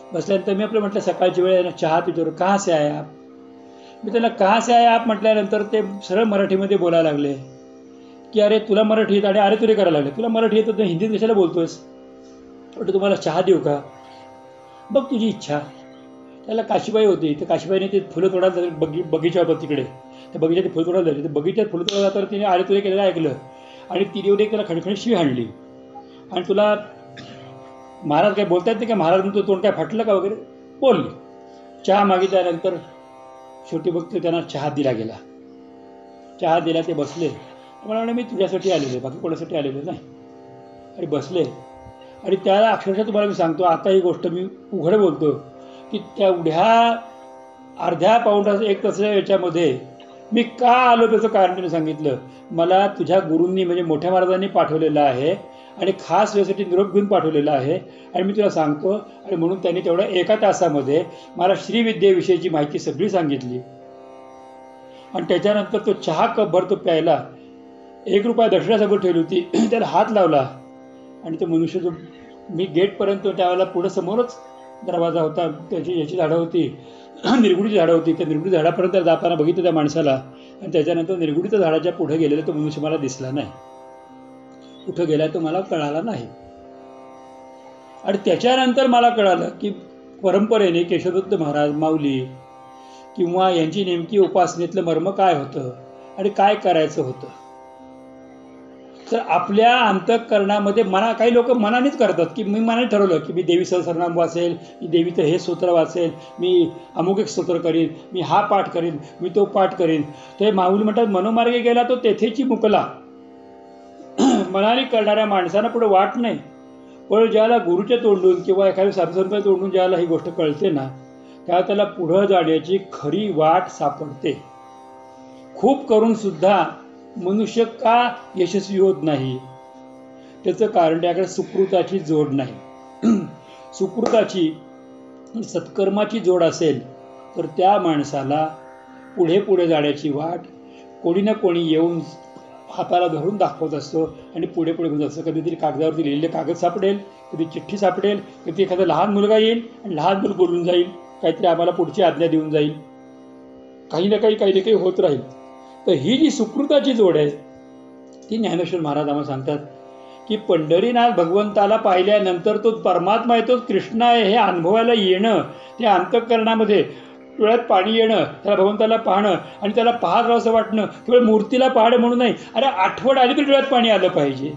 बसल्यानंतर मी आपलं म्हटलं सकाळची वेळ आहे ना, चहा पितो. कहाँ से आए आप? मी त्याला कहाँ से आए आप म्हटल्यानंतर ते सरळ मराठीमध्ये बोलायला लागले की अरे तुला मराठी येत, आणि अरे तुरे करायला लागले. तुला मराठी येतं तर हिंदीत कशाला बोलतोयस? म्हटलं तुम्हाला चहा देऊ का? बघ तुझी इच्छा. त्याला काशीबाई होती, तर काशीबाईने ते फुलं तोडायला बगीचा होता तिकडे, त्या बगीच्यात ते फुलं तोडायला झाली. तर बगीच्यात फुलं तोडायला जाताना तिने अरे तुरे केलेलं ऐकलं आणि तिने येऊन एक त्याला खणखणी शिवी हाणली. आणि तुला महाराज काय बोलता येत नाही का? महाराज म्हणतो तोंड काय फाटलं का वगैरे बोलले. चहा मागितल्यानंतर शेवटी बघ त्यांना चहा दिला गेला. चहा दिला, ते बसले. मला म्हणे मी तुझ्यासाठी आलेलो आहे, बाकी कोणासाठी आलेलो नाही. आणि बसले. आणि त्याला अक्षरशः तुम्हाला मी सांगतो, आता ही गोष्ट मी उघड बोलतो की तेवढ्या अर्ध्या पाऊण एक तासाच्या याच्यामध्ये मी का आलो त्याचं कारण त्याने सांगितलं. मला तुझ्या गुरूंनी म्हणजे मोठ्या महाराजांनी पाठवलेलं आहे आणि खास वेळेसाठी निरोप घेऊन पाठवलेला आहे आणि मी तुला सांगतो. आणि म्हणून त्यांनी तेवढ्या एका तासामध्ये मला श्रीविद्येविषयीची माहिती सगळी सांगितली. आणि त्याच्यानंतर तो चहा कप भर तो प्यायला, 1 रुपया दक्षिणासमोर ठेवली होती, त्याला हात लावला. आणि तो मनुष्य जो मी गेटपर्यंत त्यावेळेला पुढं समोरच दरवाजा होता, त्याची याची झाडं होती, निरगुडीची झाडं होती. त्या निरगुडी झाडापर्यंत जाताना बघितलं त्या माणसाला. आणि त्याच्यानंतर निरगुडीच्या झाडाच्या पुढे गेलेला तो मनुष्य मला दिसला नाही. कुठं गेला तो मला कळाला नाही. आणि त्याच्यानंतर मला कळालं की परंपरेने केशवदत्त महाराज, माऊली किंवा यांची नेमकी उपासनेतलं मर्म काय होतं आणि काय करायचं होतं. तर आपल्या अंतःकरणामध्ये काही लोक मनानेच करतात की मी मनाने ठरवलं की मी देवी सहस्रनाम वाचेल, मी देवीचं हे स्तोत्र वाचेल, मी अमुक एक स्तोत्र करीन, मी हा पाठ करीन, मी तो पाठ करीन. ते माऊली म्हणतात मनोमार्गे गेला तो तेथेची मुकला. मनाने करणाऱ्या माणसांना पुढे वाट नाही. पण ज्याला गुरुच्या तोंडून किंवा एखाद्या साधुसंतांच्या तोंडून ज्याला ही गोष्ट कळते ना, त्या त्याला पुढं जाण्याची खरी वाट सापडते. खूप करून सुद्धा मनुष्य का यशस्वी होत नाही, त्याचं कारण त्याकडे सुकृताची जोड नाही. सुकृताची सत्कर्माची जोड असेल तर त्या माणसाला पुढे पुढे जाण्याची वाट कोणी ना कोणी येऊन हाताला धरून दाखवत असतो आणि पुढे पुढे घेऊन असतं. कधीतरी कागदावरती लिहिलेले कागद सापडेल, कधी चिठ्ठी सापडेल, कधी एखादा लहान मुलगा येईल आणि लहान मुलं बोलून जाईल, काहीतरी आम्हाला पुढची आज्ञा देऊन जाईल, काही ना काही होत राहील. तर ही जी सुकृताची जोड आहे ती ज्ञानेश्वर महाराज आम्हाला सांगतात की पंढरीनाथ भगवंताला पाहिल्यानंतर तो परमात्मा आहे, तो कृष्ण आहे हे अनुभवायला येणं, त्या अंतःकरणामध्ये डोळ्यात पाणी येणं, त्याला भगवंताला पाहणं आणि त्याला पाहत राहावं असं वाटणं. केवळ मूर्तीला पाहणं म्हणून नाही, अरे आठवण आली तरी डोळ्यात पाणी आलं पाहिजे.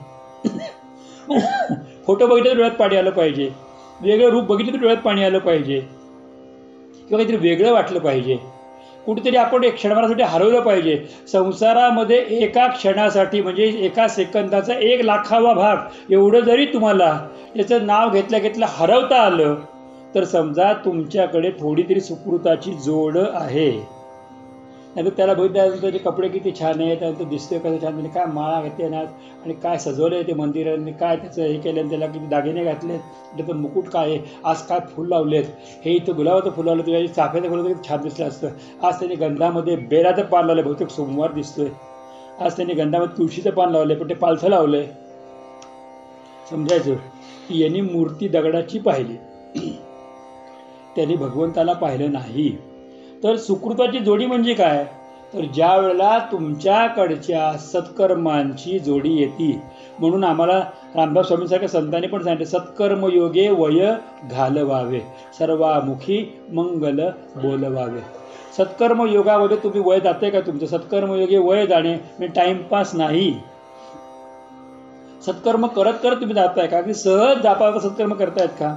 फोटो बघितलं तर डोळ्यात पाणी आलं पाहिजे, वेगळं रूप बघितलं तर डोळ्यात पाणी आलं पाहिजे, किंवा काहीतरी वेगळं वाटलं पाहिजे. कुठेतरी आपण एक क्षणभरासाठी हरवलं पाहिजे. संसारामध्ये एका क्षणासाठी म्हणजे एका सेकंदाचा 1,00,000वा भाग एवढं जरी तुम्हाला याचं नाव घेतल्या हरवता आलं तर समजा तुमच्याकडे थोडी तरी सुकृताची जोड आहे. नाहीतर त्याला बघितल्यानंतर त्याचे कपडे किती छान आहेत, त्यानंतर दिसतोय कसं छान, म्हणजे काय माळा घातली ना आणि काय सजवलं आहे ते मंदिरांनी, काय त्याचं हे केलं, त्याला किती दागिने घातलेत, त्याचं मुकुट काय आहे, आज काय फुल लावलेत, हे इथं गुलाबाचं फुल लावलं, तुझ्या चाफ्याचं फुलं किती छान दिसलं असतं. आज त्यांनी गंधामध्ये बेलाचं पान लावलं, बहुतेक सोमवार दिसतोय. आज त्यांनी गंधामध्ये तुळशीचं पान लावलंय, पण ते पालथं लावलंय. समजायचं की यांनी मूर्ती दगडाची पाहिली, त्यांनी भगवंताला पाहिलं नाही. तर सुकृताची जोडी म्हणजे काय, तर ज्या वेळेला तुमच्याकडच्या सत्कर्मांची जोडी येते. म्हणून आम्हाला रामदास स्वामींसारख्या संतांनी पण सांगितलं, सत्कर्मयोगे वय घालवावे, सर्वामुखी मंगल बोलवावे. सत्कर्मयोगामध्ये तुम्ही वय जाते का तुमचं? सत्कर्मयोगे वय जाणे म्हणजे टाइमपास नाही. सत्कर्म करत करत तुम्ही जाताय का, की सहज जाता सत्कर्म करतायत का?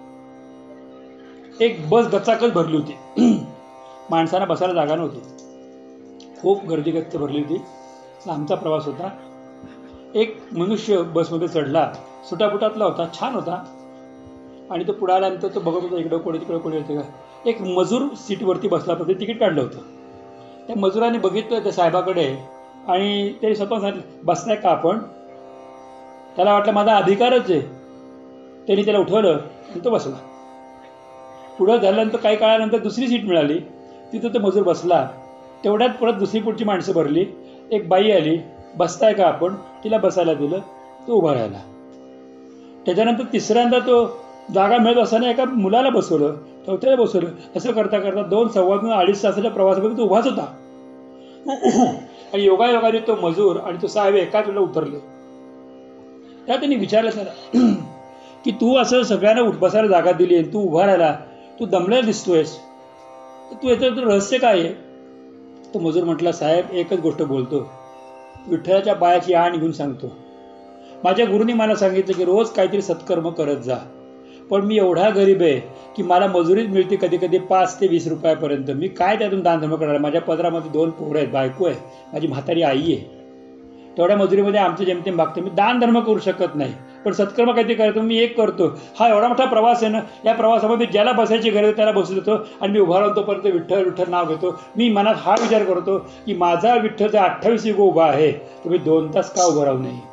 एक बस गचाकच भरली होती, माणसांना बसायला जागा नव्हती, खूप गर्दी गच्च भरली होती. आमचा प्रवास होता. एक मनुष्य बसमध्ये चढला, सुटापुटातला होता, छान होता. आणि तो पुढे आल्यानंतर तो बघत होता इकडं कोणी तिकडं कोणी होतं का. एक मजूर सीटवरती बसला होता, ते तिकीट काढलं होतं. त्या मजुराने बघितलं त्या साहेबाकडे आणि त्याने स्वतः सांगितलं, बसलाय का आपण? त्याला वाटलं माझा अधिकारच आहे. त्यांनी त्याला उठवलं आणि तो बसला. पुढं झाल्यानंतर काही काळानंतर दुसरी सीट मिळाली, तिथं तो मजूर बसला. तेवढ्यात परत दुसरी पुढची माणसं भरली. एक बाई आली, बसताय का आपण? तिला बसायला दिलं, तो उभा राहिला. त्याच्यानंतर तिसऱ्यांदा तो जागा मिळत असताना एका मुलाला बसवलं, चौथ्याला बसवलं. असं करता करता 2 सव्वा 2-2.5 तासाच्या प्रवासामध्ये तो उभाच होता. आणि योगायोगाने तो मजूर आणि तो साहेब एकाच वेळेला उतरले. त्या त्यांनी विचारलं त्याला की तू असं सगळ्यांना बसायला जागा दिली, तू उभा राहिला, तू दमलेला दिसतोयस, तू याचं रहस्य काय आहे? तो मजूर म्हटला, साहेब एकच गोष्ट बोलतो, विठ्ठलाच्या पायाची आण घेऊन सांगतो. माझ्या गुरुनी मला सांगितलं की रोज काहीतरी सत्कर्म करत जा, पण मी एवढा गरीब आहे की मला मजुरीच मिळते कधी कधी 5 ते 20 रुपयापर्यंत. मी काय त्यातून दानधर्म करणार? माझ्या पदरामध्ये 2 पोरं आहेत, बायको आहे, माझी म्हातारी आई आहे. तेवढ्या मजुरीमध्ये आमचं जेमतेम भागतं. मी दानधर्म करू शकत नाही, पण सत्कर्म काहीतरी करतो. मी एक करतो. हा एवढा मोठा प्रवास आहे ना, या प्रवासामध्ये ज्याला बसायची गरज आहे त्याला बसू देतो आणि मी उभा राहून तोपर्यंत विठ्ठल विठ्ठल नाव घेतो. मी मनात हा विचार करतो की माझा विठ्ठल जर 28 युग उभा आहे तर मी 2 तास का उभा राहू नये?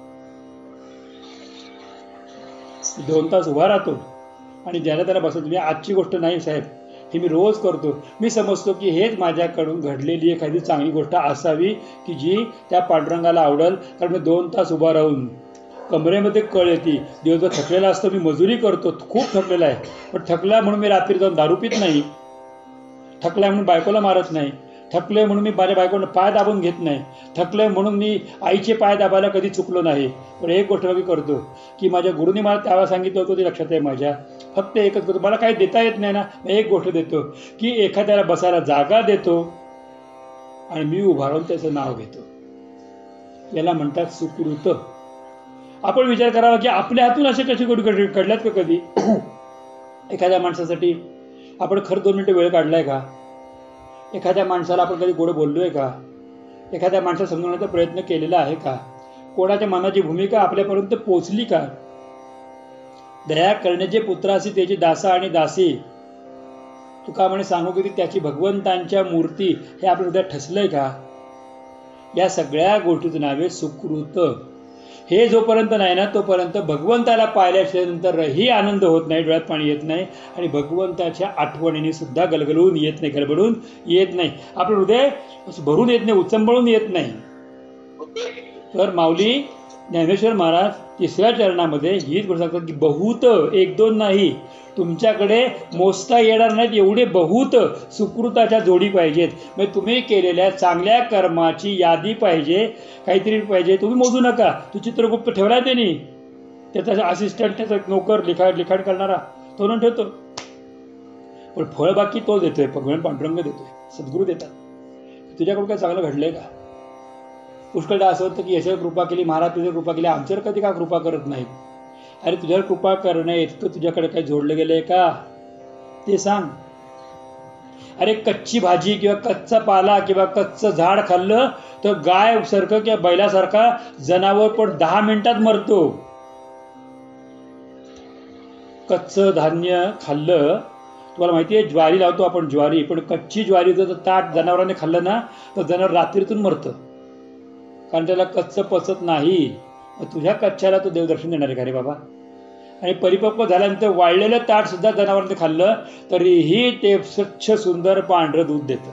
2 तास उभा राहतो आणि ज्याला त्याला बसवतो. मी आजची गोष्ट नाही साहेब, हे मी रोज करतो. मी समजतो की हेच माझ्याकडून घडलेली एखादी चांगली गोष्ट असावी की जी त्या पांडुरंगाला आवडेल. कारण मी 2 तास उभा राहून कमरेमध्ये कळ येते. दिवसभर थकलेला असतो, मी मजुरी करतो, खूप थकलेला आहे. पण थकला म्हणून मी रात्री जाऊन दारू पित नाही, थकलाय म्हणून बायकोला मारत नाही, थकले म्हणून मी माझ्या बायकोनं पाय दाबून घेत नाही, थकले म्हणून मी आईचे पाय दाबायला कधी चुकलो नाही. पण एक गोष्ट मी करतो की माझ्या गुरुनी मला त्यावेळेला सांगितलं होतं, ते लक्षात आहे माझ्या. फक्त एकच करतो, मला काही देता येत नाही ना, एक गोष्ट देतो की एखाद्याला बसायला जागा देतो आणि मी उभा राहून त्याचं नाव घेतो. याला म्हणतात सुकृत. आपण विचार करावा की आपल्या हातून असे कशी गोष्टी घडल्यात का कधी? एखाद्या माणसासाठी आपण खरं 2 मिनिटं वेळ काढलाय का? एखाद्या माणसाला आपण कधी गोड बोललोय का? एखाद्या माणसाला समजवण्याचा प्रयत्न केलेला आहे का? कोणाच्या मनाची भूमिका आपल्यापर्यंत पोचली का? दया करण्याचे पुत्रासी त्याची दासा आणि दासी. तुका म्हणे सांगू की त्याची भगवंतांच्या मूर्ती हे आपल्या हृदयात ठसलंय का? या सगळ्या गोष्टीचं नावे सुकृत. हे जोपर्यंत नाही ना तोपर्यंत भगवंताला पाहिल्यानंतरही आनंद होत नाही, डोळ्यात पाणी येत नाही आणि भगवंताच्या आठवणीने सुद्धा गलगलून येत नाही, गडबडून येत नाही, आपलं हृदय भरून येत नाही, उचंबळून येत नाही. तर माऊली ज्ञानेश्वर महाराज 3ऱ्या चरणामध्ये हीच गोष्ट सांगतात की बहुत, 1-2 नाही, तुमच्याकडे मोजता येणार नाहीत एवढे बहुत सुकृताच्या जोडी पाहिजेत. म्हणजे तुम्ही केलेल्या चांगल्या कर्माची यादी पाहिजे, काहीतरी पाहिजे. तुम्ही मोजू नका. तू चित्रगुप्त ठेवला त्यांनी, त्याचा असिस्टंट, त्याचा नोकर, लिखाण करणारा तो न ठेवतो, पण फळबाकी तो देतोय, भगवान पांडुरंग देतोय, सद्गुरू देतात. तुझ्याकडून काय चांगलं घडलंय का? पुष्कळदा असं होतं की याच्यावर कृपा केली, महाराज तुझ्यावर कृपा केली, आमच्यावर कधी का कृपा करत नाहीत? अरे तुझ्यावर कृपा करणे इतकं तुझ्याकडे काही जोडलं गेलंय का ते सांग. अरे कच्ची भाजी किंवा कच्चा पाला किंवा कच्चं झाड खाल्लं तर गाय सारखं किंवा बैलासारखा जनावर पण 10 मिनिटात मरतो. कच्चं धान्य खाल्लं, तुम्हाला माहिती आहे ज्वारी लावतो आपण ज्वारी, पण कच्ची ज्वारी जर ताट जनावरांनी खाल्लं ना तर जनावर रात्रीतून मरतं, कारण त्याला कच्चं पचत नाही. तुझ्या कच्च्याला तो देवदर्शन देणार आहे का रे बाबा? आणि परिपक्व झाल्यानंतर वाळलेलं ताट सुद्धा जनावरांनी खाल्लं तरीही ते स्वच्छ सुंदर पांढरं दूध देतं.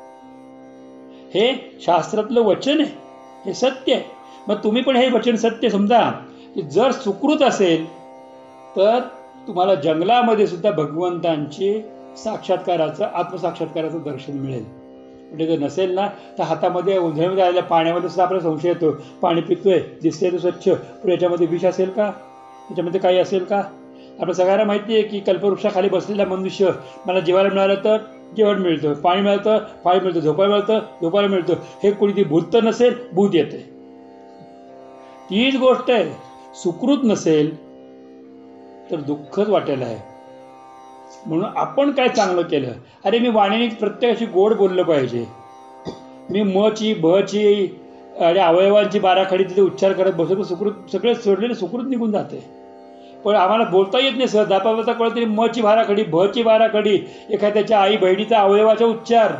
हे शास्त्रातलं वचन आहे, हे सत्य आहे. मग तुम्ही पण हे वचन सत्य समजा की जर सुकृत असेल तर तुम्हाला जंगलामध्ये सुद्धा भगवंतांची साक्षात्काराचं, आत्मसाक्षात्काराचं दर्शन मिळेल. म्हणजे जर नसेल ना तर हातामध्ये उंधळीमध्ये आलेल्या पाण्यामध्ये सुद्धा आपल्याला संशय येतो. पाणी पितोय, दिसतंय तो स्वच्छ, पण याच्यामध्ये विष असेल का? याच्यामध्ये काही असेल का? आपल्या सगळ्यांना माहिती आहे की कल्पवृक्षाखाली बसलेला मनुष्य, मला जेवायला मिळालं तर जेवण मिळतं, पाणी मिळतं तर पाणी मिळतं, झोपायला मिळतं झोपायला मिळतं. हे कोणी भूत तर नसेल, भूत येते. तीच गोष्ट आहे, सुकृत नसेल तर दुःखच वाटेल आहे. म्हणून आपण काय चांगलं केलं? अरे मी वाणीने प्रत्येकाशी गोड बोललं पाहिजे. मी मची भची आणि अवयवांची बाराखडी तिथे उच्चार करत बसतो, सुकृत सगळे सोडलेले सुकृत निघून जाते. पण आम्हाला बोलता येत नाही सहज, दापावता कळत तरी मची बाराखडी, भची बाराखडी, एखाद्याच्या आई बहिणीचा अवयवाचा उच्चार.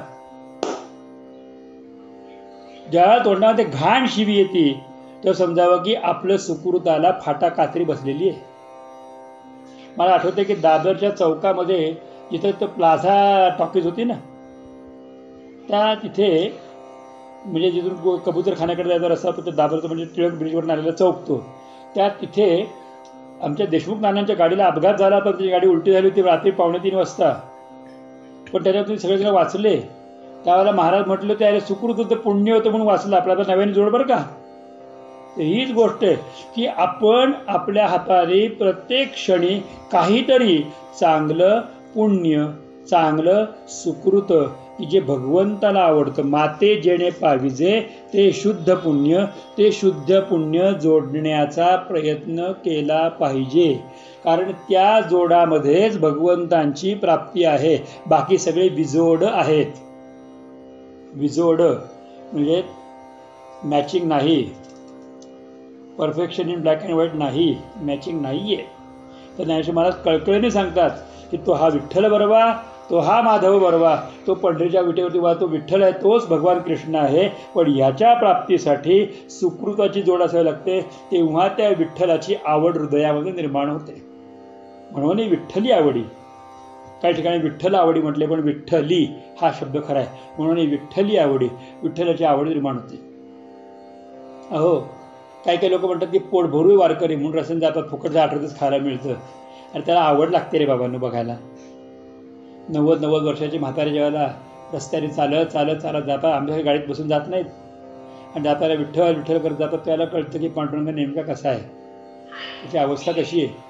ज्या तोंडामध्ये घाण शिवी येते तर समजावं की आपलं सुकृताला फाटा कात्री बसलेली आहे. मला आठवते की दादरच्या चौकामध्ये जिथं तो प्लाझा टॉकीज होती ना, त्या तिथे म्हणजे जिथून कबूतरखान्याकडे जायचा रस्ता होता, तो दादरचा म्हणजे टिळक ब्रिजवरून आलेला चौक, तो त्या तिथे आमच्या देशमुख नानांच्या गाडीला अपघात झाला तर त्याची गाडी उलटी झाली होती रात्री 2:45 वाजता, पण त्याच्यातून सगळेजण वाचले. त्यावेळेला महाराज म्हटलं ते अरे सुकृत होतं, पुण्य होतं म्हणून वाचलं, आपल्याला नव्याने जोड बरं का. तर हीच गोष्ट आहे की आपण आपल्या हाताने प्रत्येक क्षणी काहीतरी चांगलं पुण्य, चांगलं सुकृत की जे भगवंताला आवडतं, माते जेणे पाविजे ते शुद्ध पुण्य, ते शुद्ध पुण्य जोडण्याचा प्रयत्न केला पाहिजे. कारण त्या जोडामध्येच भगवंतांची प्राप्ती आहे. बाकी सगळे विजोड आहेत. विजोड म्हणजे मॅचिंग नाही, perfection in black and white नाही, मॅचिंग नाही आहे. तर ज्ञानेश्वर महाराज कळकळीने सांगतात की तो हा विठ्ठल बरोबा, तो हा माधव बरोबा, तो पंढरीच्या विटेवरती वा तो विठ्ठल आहे, तोच भगवान कृष्ण आहे. पण ह्याच्या प्राप्तीसाठी सुकृताची जोड असावी लागते. तेव्हा त्या विठ्ठलाची आवड हृदयामध्ये निर्माण होते. म्हणून विठ्ठली आवडी, काही ठिकाणी विठ्ठल आवडी म्हटले, पण विठ्ठली हा शब्द खरा आहे. म्हणून विठ्ठली आवडी, विठ्ठलाची आवड निर्माण होते. अहो काही काही लोक म्हणतात की पोट भरू वारकरी म्हणून रस्त्याने जातात, फुकटचं आठवतच खायला मिळतं, आणि त्याला आवड लागते रे बाबांनो बघायला. 90 वर्षाची म्हातारी जेवायला रस्त्याने चालत चालत चालत जातात, आमच्या गाडीत बसून जात नाहीत, आणि जाताना विठ्ठल विठ्ठल करत जातात. त्याला कळतं की पांडुरंग नेमका कसा आहे, त्याची अवस्था कशी आहे.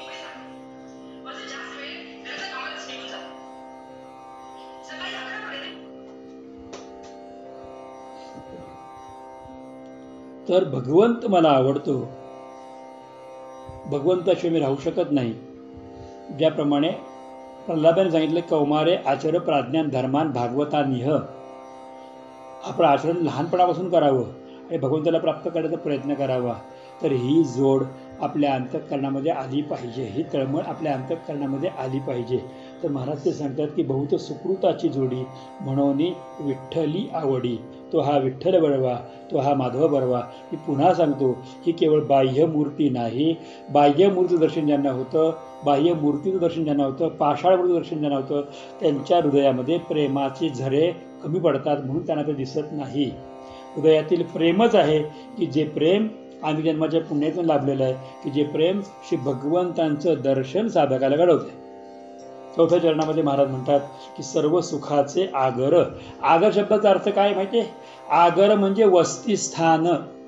तर भगवंत मला आवडतो, भगवंताशिवाय मी राहू शकत नाही. ज्याप्रमाणे प्रल्हादाने सांगितलं कौमारे आचर प्राज्ञान धर्मान भागवतानिह, आपण आचरण लहानपणापासून करावं आणि भगवंताला प्राप्त करण्याचा प्रयत्न करावा. तर ही जोड आपल्या अंतःकरणामध्ये आली पाहिजे, ही तळमळ आपल्या अंतःकरणामध्ये आली पाहिजे. तर महाराज ते सांगतात की बहुत सुकृताची जोडी म्हणून विठ्ठली आवडी, तो हा विठ्ठल बरोबा, तो हा माधव बरोबा. मी पुन्हा सांगतो ही केवळ बाह्यमूर्ती नाही, बाह्यमूर्ती दर्शन ज्यांना होतं, बाह्यमूर्तीचं दर्शन ज्यांना होतं, पाषाणमूर्ती दर्शन ज्यांना होतं, त्यांच्या हृदयामध्ये प्रेमाचे झरे कमी पडतात, म्हणून त्यांना ते दिसत नाही. हृदयातील प्रेमच आहे की जे प्रेम आम्ही जन्माच्या पुण्यातून लाभलेलं आहे, की जे प्रेम श्री भगवंतांचं दर्शन साधकाला घडवते. 4थ्या चरणामध्ये महाराज म्हणतात की सर्व सुखाचे आगर. आगर शब्दाचा अर्थ काय माहिती आहे? आगर म्हणजे वस्तीस्थान,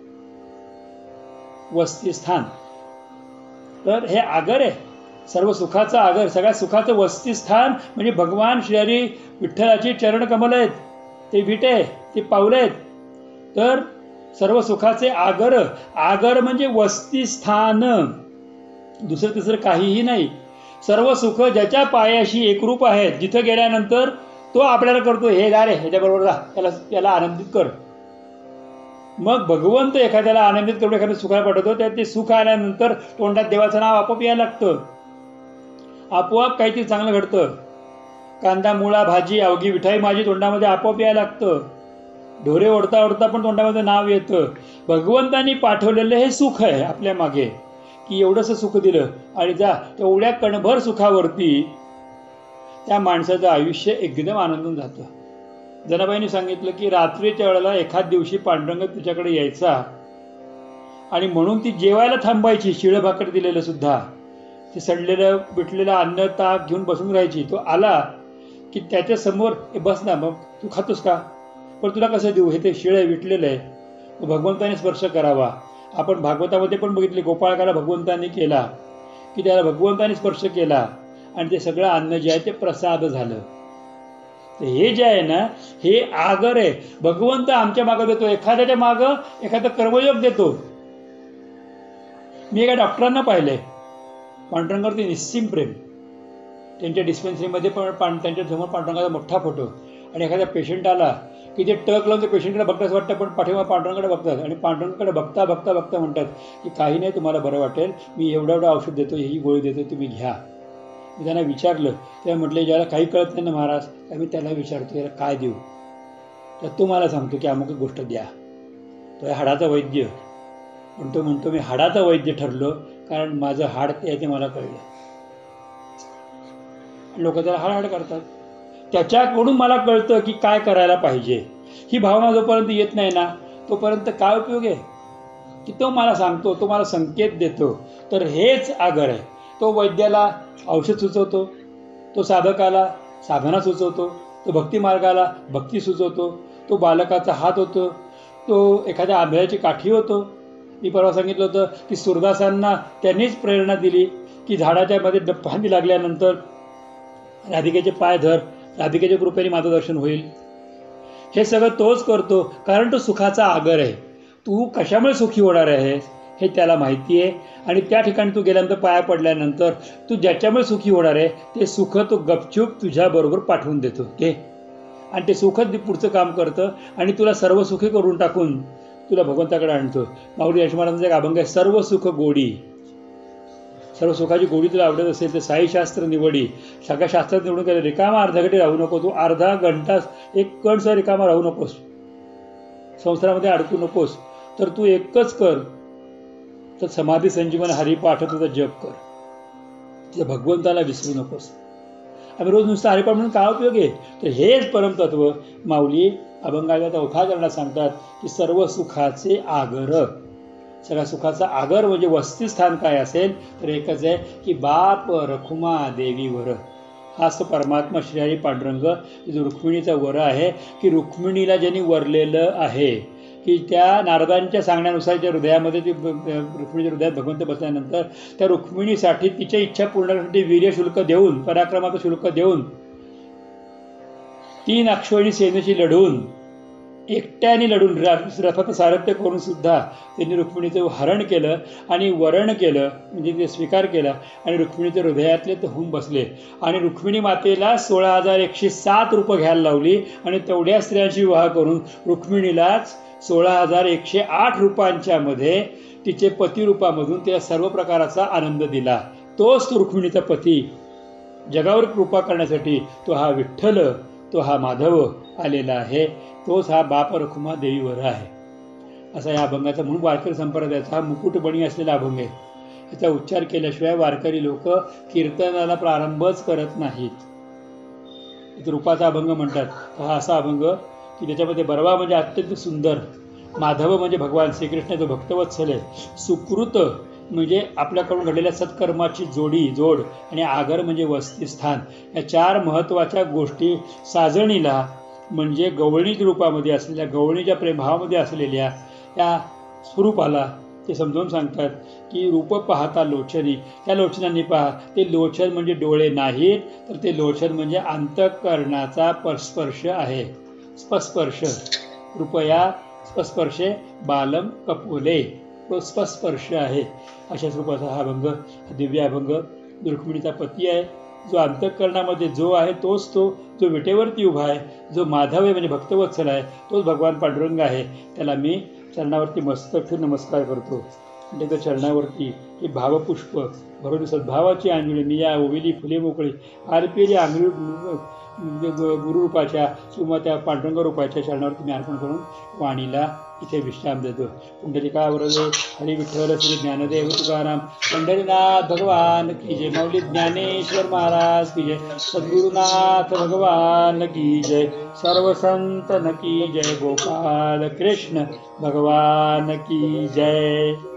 वस्तीस्थान. तर हे आगर आहे, सर्व सुखाचं आगर, सगळ्या सुखाचं वस्तीस्थान म्हणजे भगवान श्री विठ्ठलाची चरणकमल आहेत, ते विटे आहे, ते पावलं आहेत. तर सर्व सुखाचे आगर, आगर म्हणजे वस्तीस्थान, दुसरं तिसरं काहीही नाही. सर्व सुख ज्याच्या पायाशी एकरूप आहेत, जिथं गेल्यानंतर तो आपल्याला करतो हे जा रे ह्याच्याबरोबर जा, त्याला आनंदित कर. मग भगवंत एखाद्याला आनंदित करून एखाद्या सुखाला पाठवतो, त्या ते सुख आल्यानंतर तोंडात देवाचं नाव आपोआप यायला लागतं, आपोआप काहीतरी चांगलं घडतं. कांदा मुळा भाजी अवघी विठाई माझी तोंडामध्ये आपोआप यायला लागतं. ढोरे ओढता ओढता पण तोंडामध्ये नाव येतं. भगवंतांनी पाठवलेलं हे सुख आहे आपल्या मागे, की एवढंसं सुख दिलं आणि जा तेवढ्या कणभर सुखावरती त्या माणसाचं आयुष्य एकदम आनंदून जातं. जनाबाईंनी सांगितलं की रात्रीच्या वेळेला एखाद दिवशी पांडुरंग तिच्याकडे यायचा आणि म्हणून ती जेवायला थांबायची, शिळं भाकर दिलेलं सुद्धा, ते सडलेलं बिटलेलं अन्न ताक घेऊन बसून राहायची. तो आला की त्याच्यासमोर बस ना, मग तू खातोस का, पण तुला कसं देऊ, हे ते शिळं विटलेलं आहे, भगवंताने स्पर्श करावा. आपण भागवतामध्ये पण बघितले गोपाळकाला भगवंतांनी केला की त्याला भगवंताने स्पर्श केला आणि ते सगळं अन्न जे आहे ते प्रसाद झालं. तर हे जे आहे ना हे आगर आहे. भगवंत आमच्या मागं देतो, एखाद्याच्या मागं एखादा कर्मयोग देतो. मी एका डॉक्टरांना पाहिलंय, पांडुरंगावरती निस्सीम प्रेम. त्यांच्या डिस्पेन्सरीमध्ये पण त्यांच्यासमोर पांडुरंगाचा मोठा फोटो, आणि एखादा पेशंट आला की ते टक लावून ते पेशंटकडे बघताच वाटतं, पण पाठीमागे पांडुरंगाकडे बघतात आणि पांडुरंगाकडे बघता बघता बघता म्हणतात की काही नाही, तुम्हाला बरं वाटेल, मी एवढं औषध देतो, ही गोळी देतो, तुम्ही घ्या. मी त्यांना विचारलं, तेव्हा म्हटले ज्याला काही कळत नाही ना महाराज, तर मी त्याला विचारतो याला काय देऊ, तर तो मला सांगतो की अमुक गोष्ट द्या. तो हाडाचा वैद्य, पण तो म्हणतो मी हाडाचा वैद्य ठरलो कारण माझं हाड ते मला कळलं. लोक त्याला हाड करतात, त्याच्याकडून मला कळतं की काय करायला पाहिजे. ही भावना जोपर्यंत येत नाही ना तोपर्यंत काय उपयोग आहे. की तो मला सांगतो, तो मला संकेत देतो, तर हेच आगर आहे. तो वैद्याला औषध सुचवतो, तो साधकाला साधना सुचवतो, तो भक्ती मार्गाला भक्ती सुचवतो, तो बालकाचा हात होतो, तो एखाद्या आंब्याची काठी होतो. मी परवा सांगितलं होतं की सूरदासांना त्यांनीच प्रेरणा दिली की झाडाच्या मध्ये फांदी लागल्यानंतर राधिकेचे पाय धर, राधिकेच्या कृपेने माझं दर्शन होईल. हे सगळं तोच करतो, कारण तो सुखाचा आगर आहे. तू कशामुळे सुखी होणार आहेस हे त्याला माहिती आहे. आणि त्या ठिकाणी तू गेल्यानंतर पाया पडल्यानंतर तू ज्याच्यामुळे सुखी होणार आहे ते सुख तो गपचूप तुझ्याबरोबर पाठवून देतो ते. आणि ते सुखच पुढचं काम करतं आणि तुला सर्व सुखी करून टाकून तुला भगवंताकडे आणतो. माऊली यशमारांचा एक अभंग आहे, सर्व सुख गोडी. सर्व सुखाची गोडी तुला आवडत असेल तर साईशास्त्र निवडी. सगळ्या शास्त्रात निवडून केलं. रिकामा अर्धा घंटे राहू नको. तू अर्धा घंटा एक कणसा रिकामा राहू नकोस, संसारामध्ये अडकू नकोस. तर तू एकच कर, तर समाधी संजीवन हरिपाठ तुझा जप कर. तुझ्या भगवंताला विसरू नकोस. आम्ही रोज नुसतं हरिपाठ म्हणून काय उपयोग आहे? तर हेच परमतत्व माऊली अभंगाच्या चौथा करण्यात सांगतात की सर्व सुखाचे आगर. सगळ्या सुखाचा आगर म्हणजे वस्तीस्थान काय असेल तर एकच आहे की बाप रखुमा देवीवर. हाच तो परमात्मा श्रीहरी पांडुरंग जो रुक्मिणीचा वर आहे की रुक्मिणीला ज्यांनी वरलेलं आहे की त्या नारदांच्या सांगण्यानुसार ज्या हृदयामध्ये ती रुक्मिणीच्या हृदयात भगवंत बसल्यानंतर त्या रुक्मिणीसाठी तिच्या इच्छा पूर्ण करण्यासाठी वीर्य शुल्क देऊन, पराक्रमाचं शुल्क देऊन, 3 अश्विनी सेनेशी लढून, एकट्याने लढून रथाचं सारथ्य करून सुद्धा त्यांनी रुक्मिणीचं हरण केलं आणि वरण केलं, म्हणजे ते स्वीकार केला. आणि रुक्मिणीच्या हृदयातले ते होऊन बसले. आणि रुक्मिणी मातेला 16,107 रूपं घ्यायला लावली आणि तेवढ्या स्त्रियांशी विवाह करून रुक्मिणीलाच 16,108 रूपांच्या मध्ये तिचे पतिरूपामधून तिला सर्व प्रकाराचा आनंद दिला. तोच तो रुक्मिणीचा पती जगावर कृपा करण्यासाठी तो हा विठ्ठल, तो हा माधव आलेला आहे. तोच हा बाप रखुमा देवीवर आहे. असा या अभंगाचा म्हणून वारकरी संप्रदायाचा हा मुकुटबणी असलेला अभंग आहे. याचा उच्चार केल्याशिवाय वारकरी लोक कीर्तनाला प्रारंभच करत नाहीत. इथे रूपाचा अभंग म्हणतात. हा असा अभंग की त्याच्यामध्ये बरवा म्हणजे अत्यंत सुंदर, माधव म्हणजे भगवान श्रीकृष्णाचं भक्तवत्सल आहे, सुकृत म्हणजे आपल्याकडून घडलेल्या सत्कर्माची जोड आणि आगर म्हणजे वस्तीस्थान. या 4 महत्त्वाच्या गोष्टी साजणीला म्हणजे गवळणी रूपामध्ये असलेल्या, गवळणीच्या प्रेमभावामध्ये असलेल्या या स्वरूपाला ते समजावून सांगतात की रूप पाहता लोचनी, त्या लोचनांनी पहा. ते लोचन म्हणजे डोळे नाहीत, तर ते लोचन म्हणजे अंतःकरणाचा स्पर्श आहे. स्पस्पर्श कृपया स्पस्पर्शे बालम कपोले, तो स्पस्पर्श आहे. अशा स्वरूपाचा हा अभंग, हा दिव्य अभंग. रुक्मिणीचा पती आहे, जो अंतःकरणामध्ये जो आहे तोच तो, जो विटेवरती उभा आहे, जो माधव आहे म्हणजे भक्तवत्सल आहे, तोच भगवान पांडुरंग आहे. त्याला मी चरणावरती मस्तक नमस्कार करतो. म्हणजे त्या चरणावरती ही भावपुष्प भरून सद्भावाची अंजली मी या ओविली फुले मोकळी आरपेली आंघळी गुरुरूपाच्या किंवा त्या पांडुरंग रूपाच्या चरणावरती मी अर्पण करून वाणीला इथे विश्राम देतो. पुंडलिकावरदे हरी विठ्ठल श्री ज्ञानदेव तुकाराम पंढरीनाथ भगवान की जय. माऊली ज्ञानेश्वर महाराज की जय. सद्गुरुनाथ भगवान की जय. सर्व संतन की जय. गोपाल कृष्ण भगवान की जय.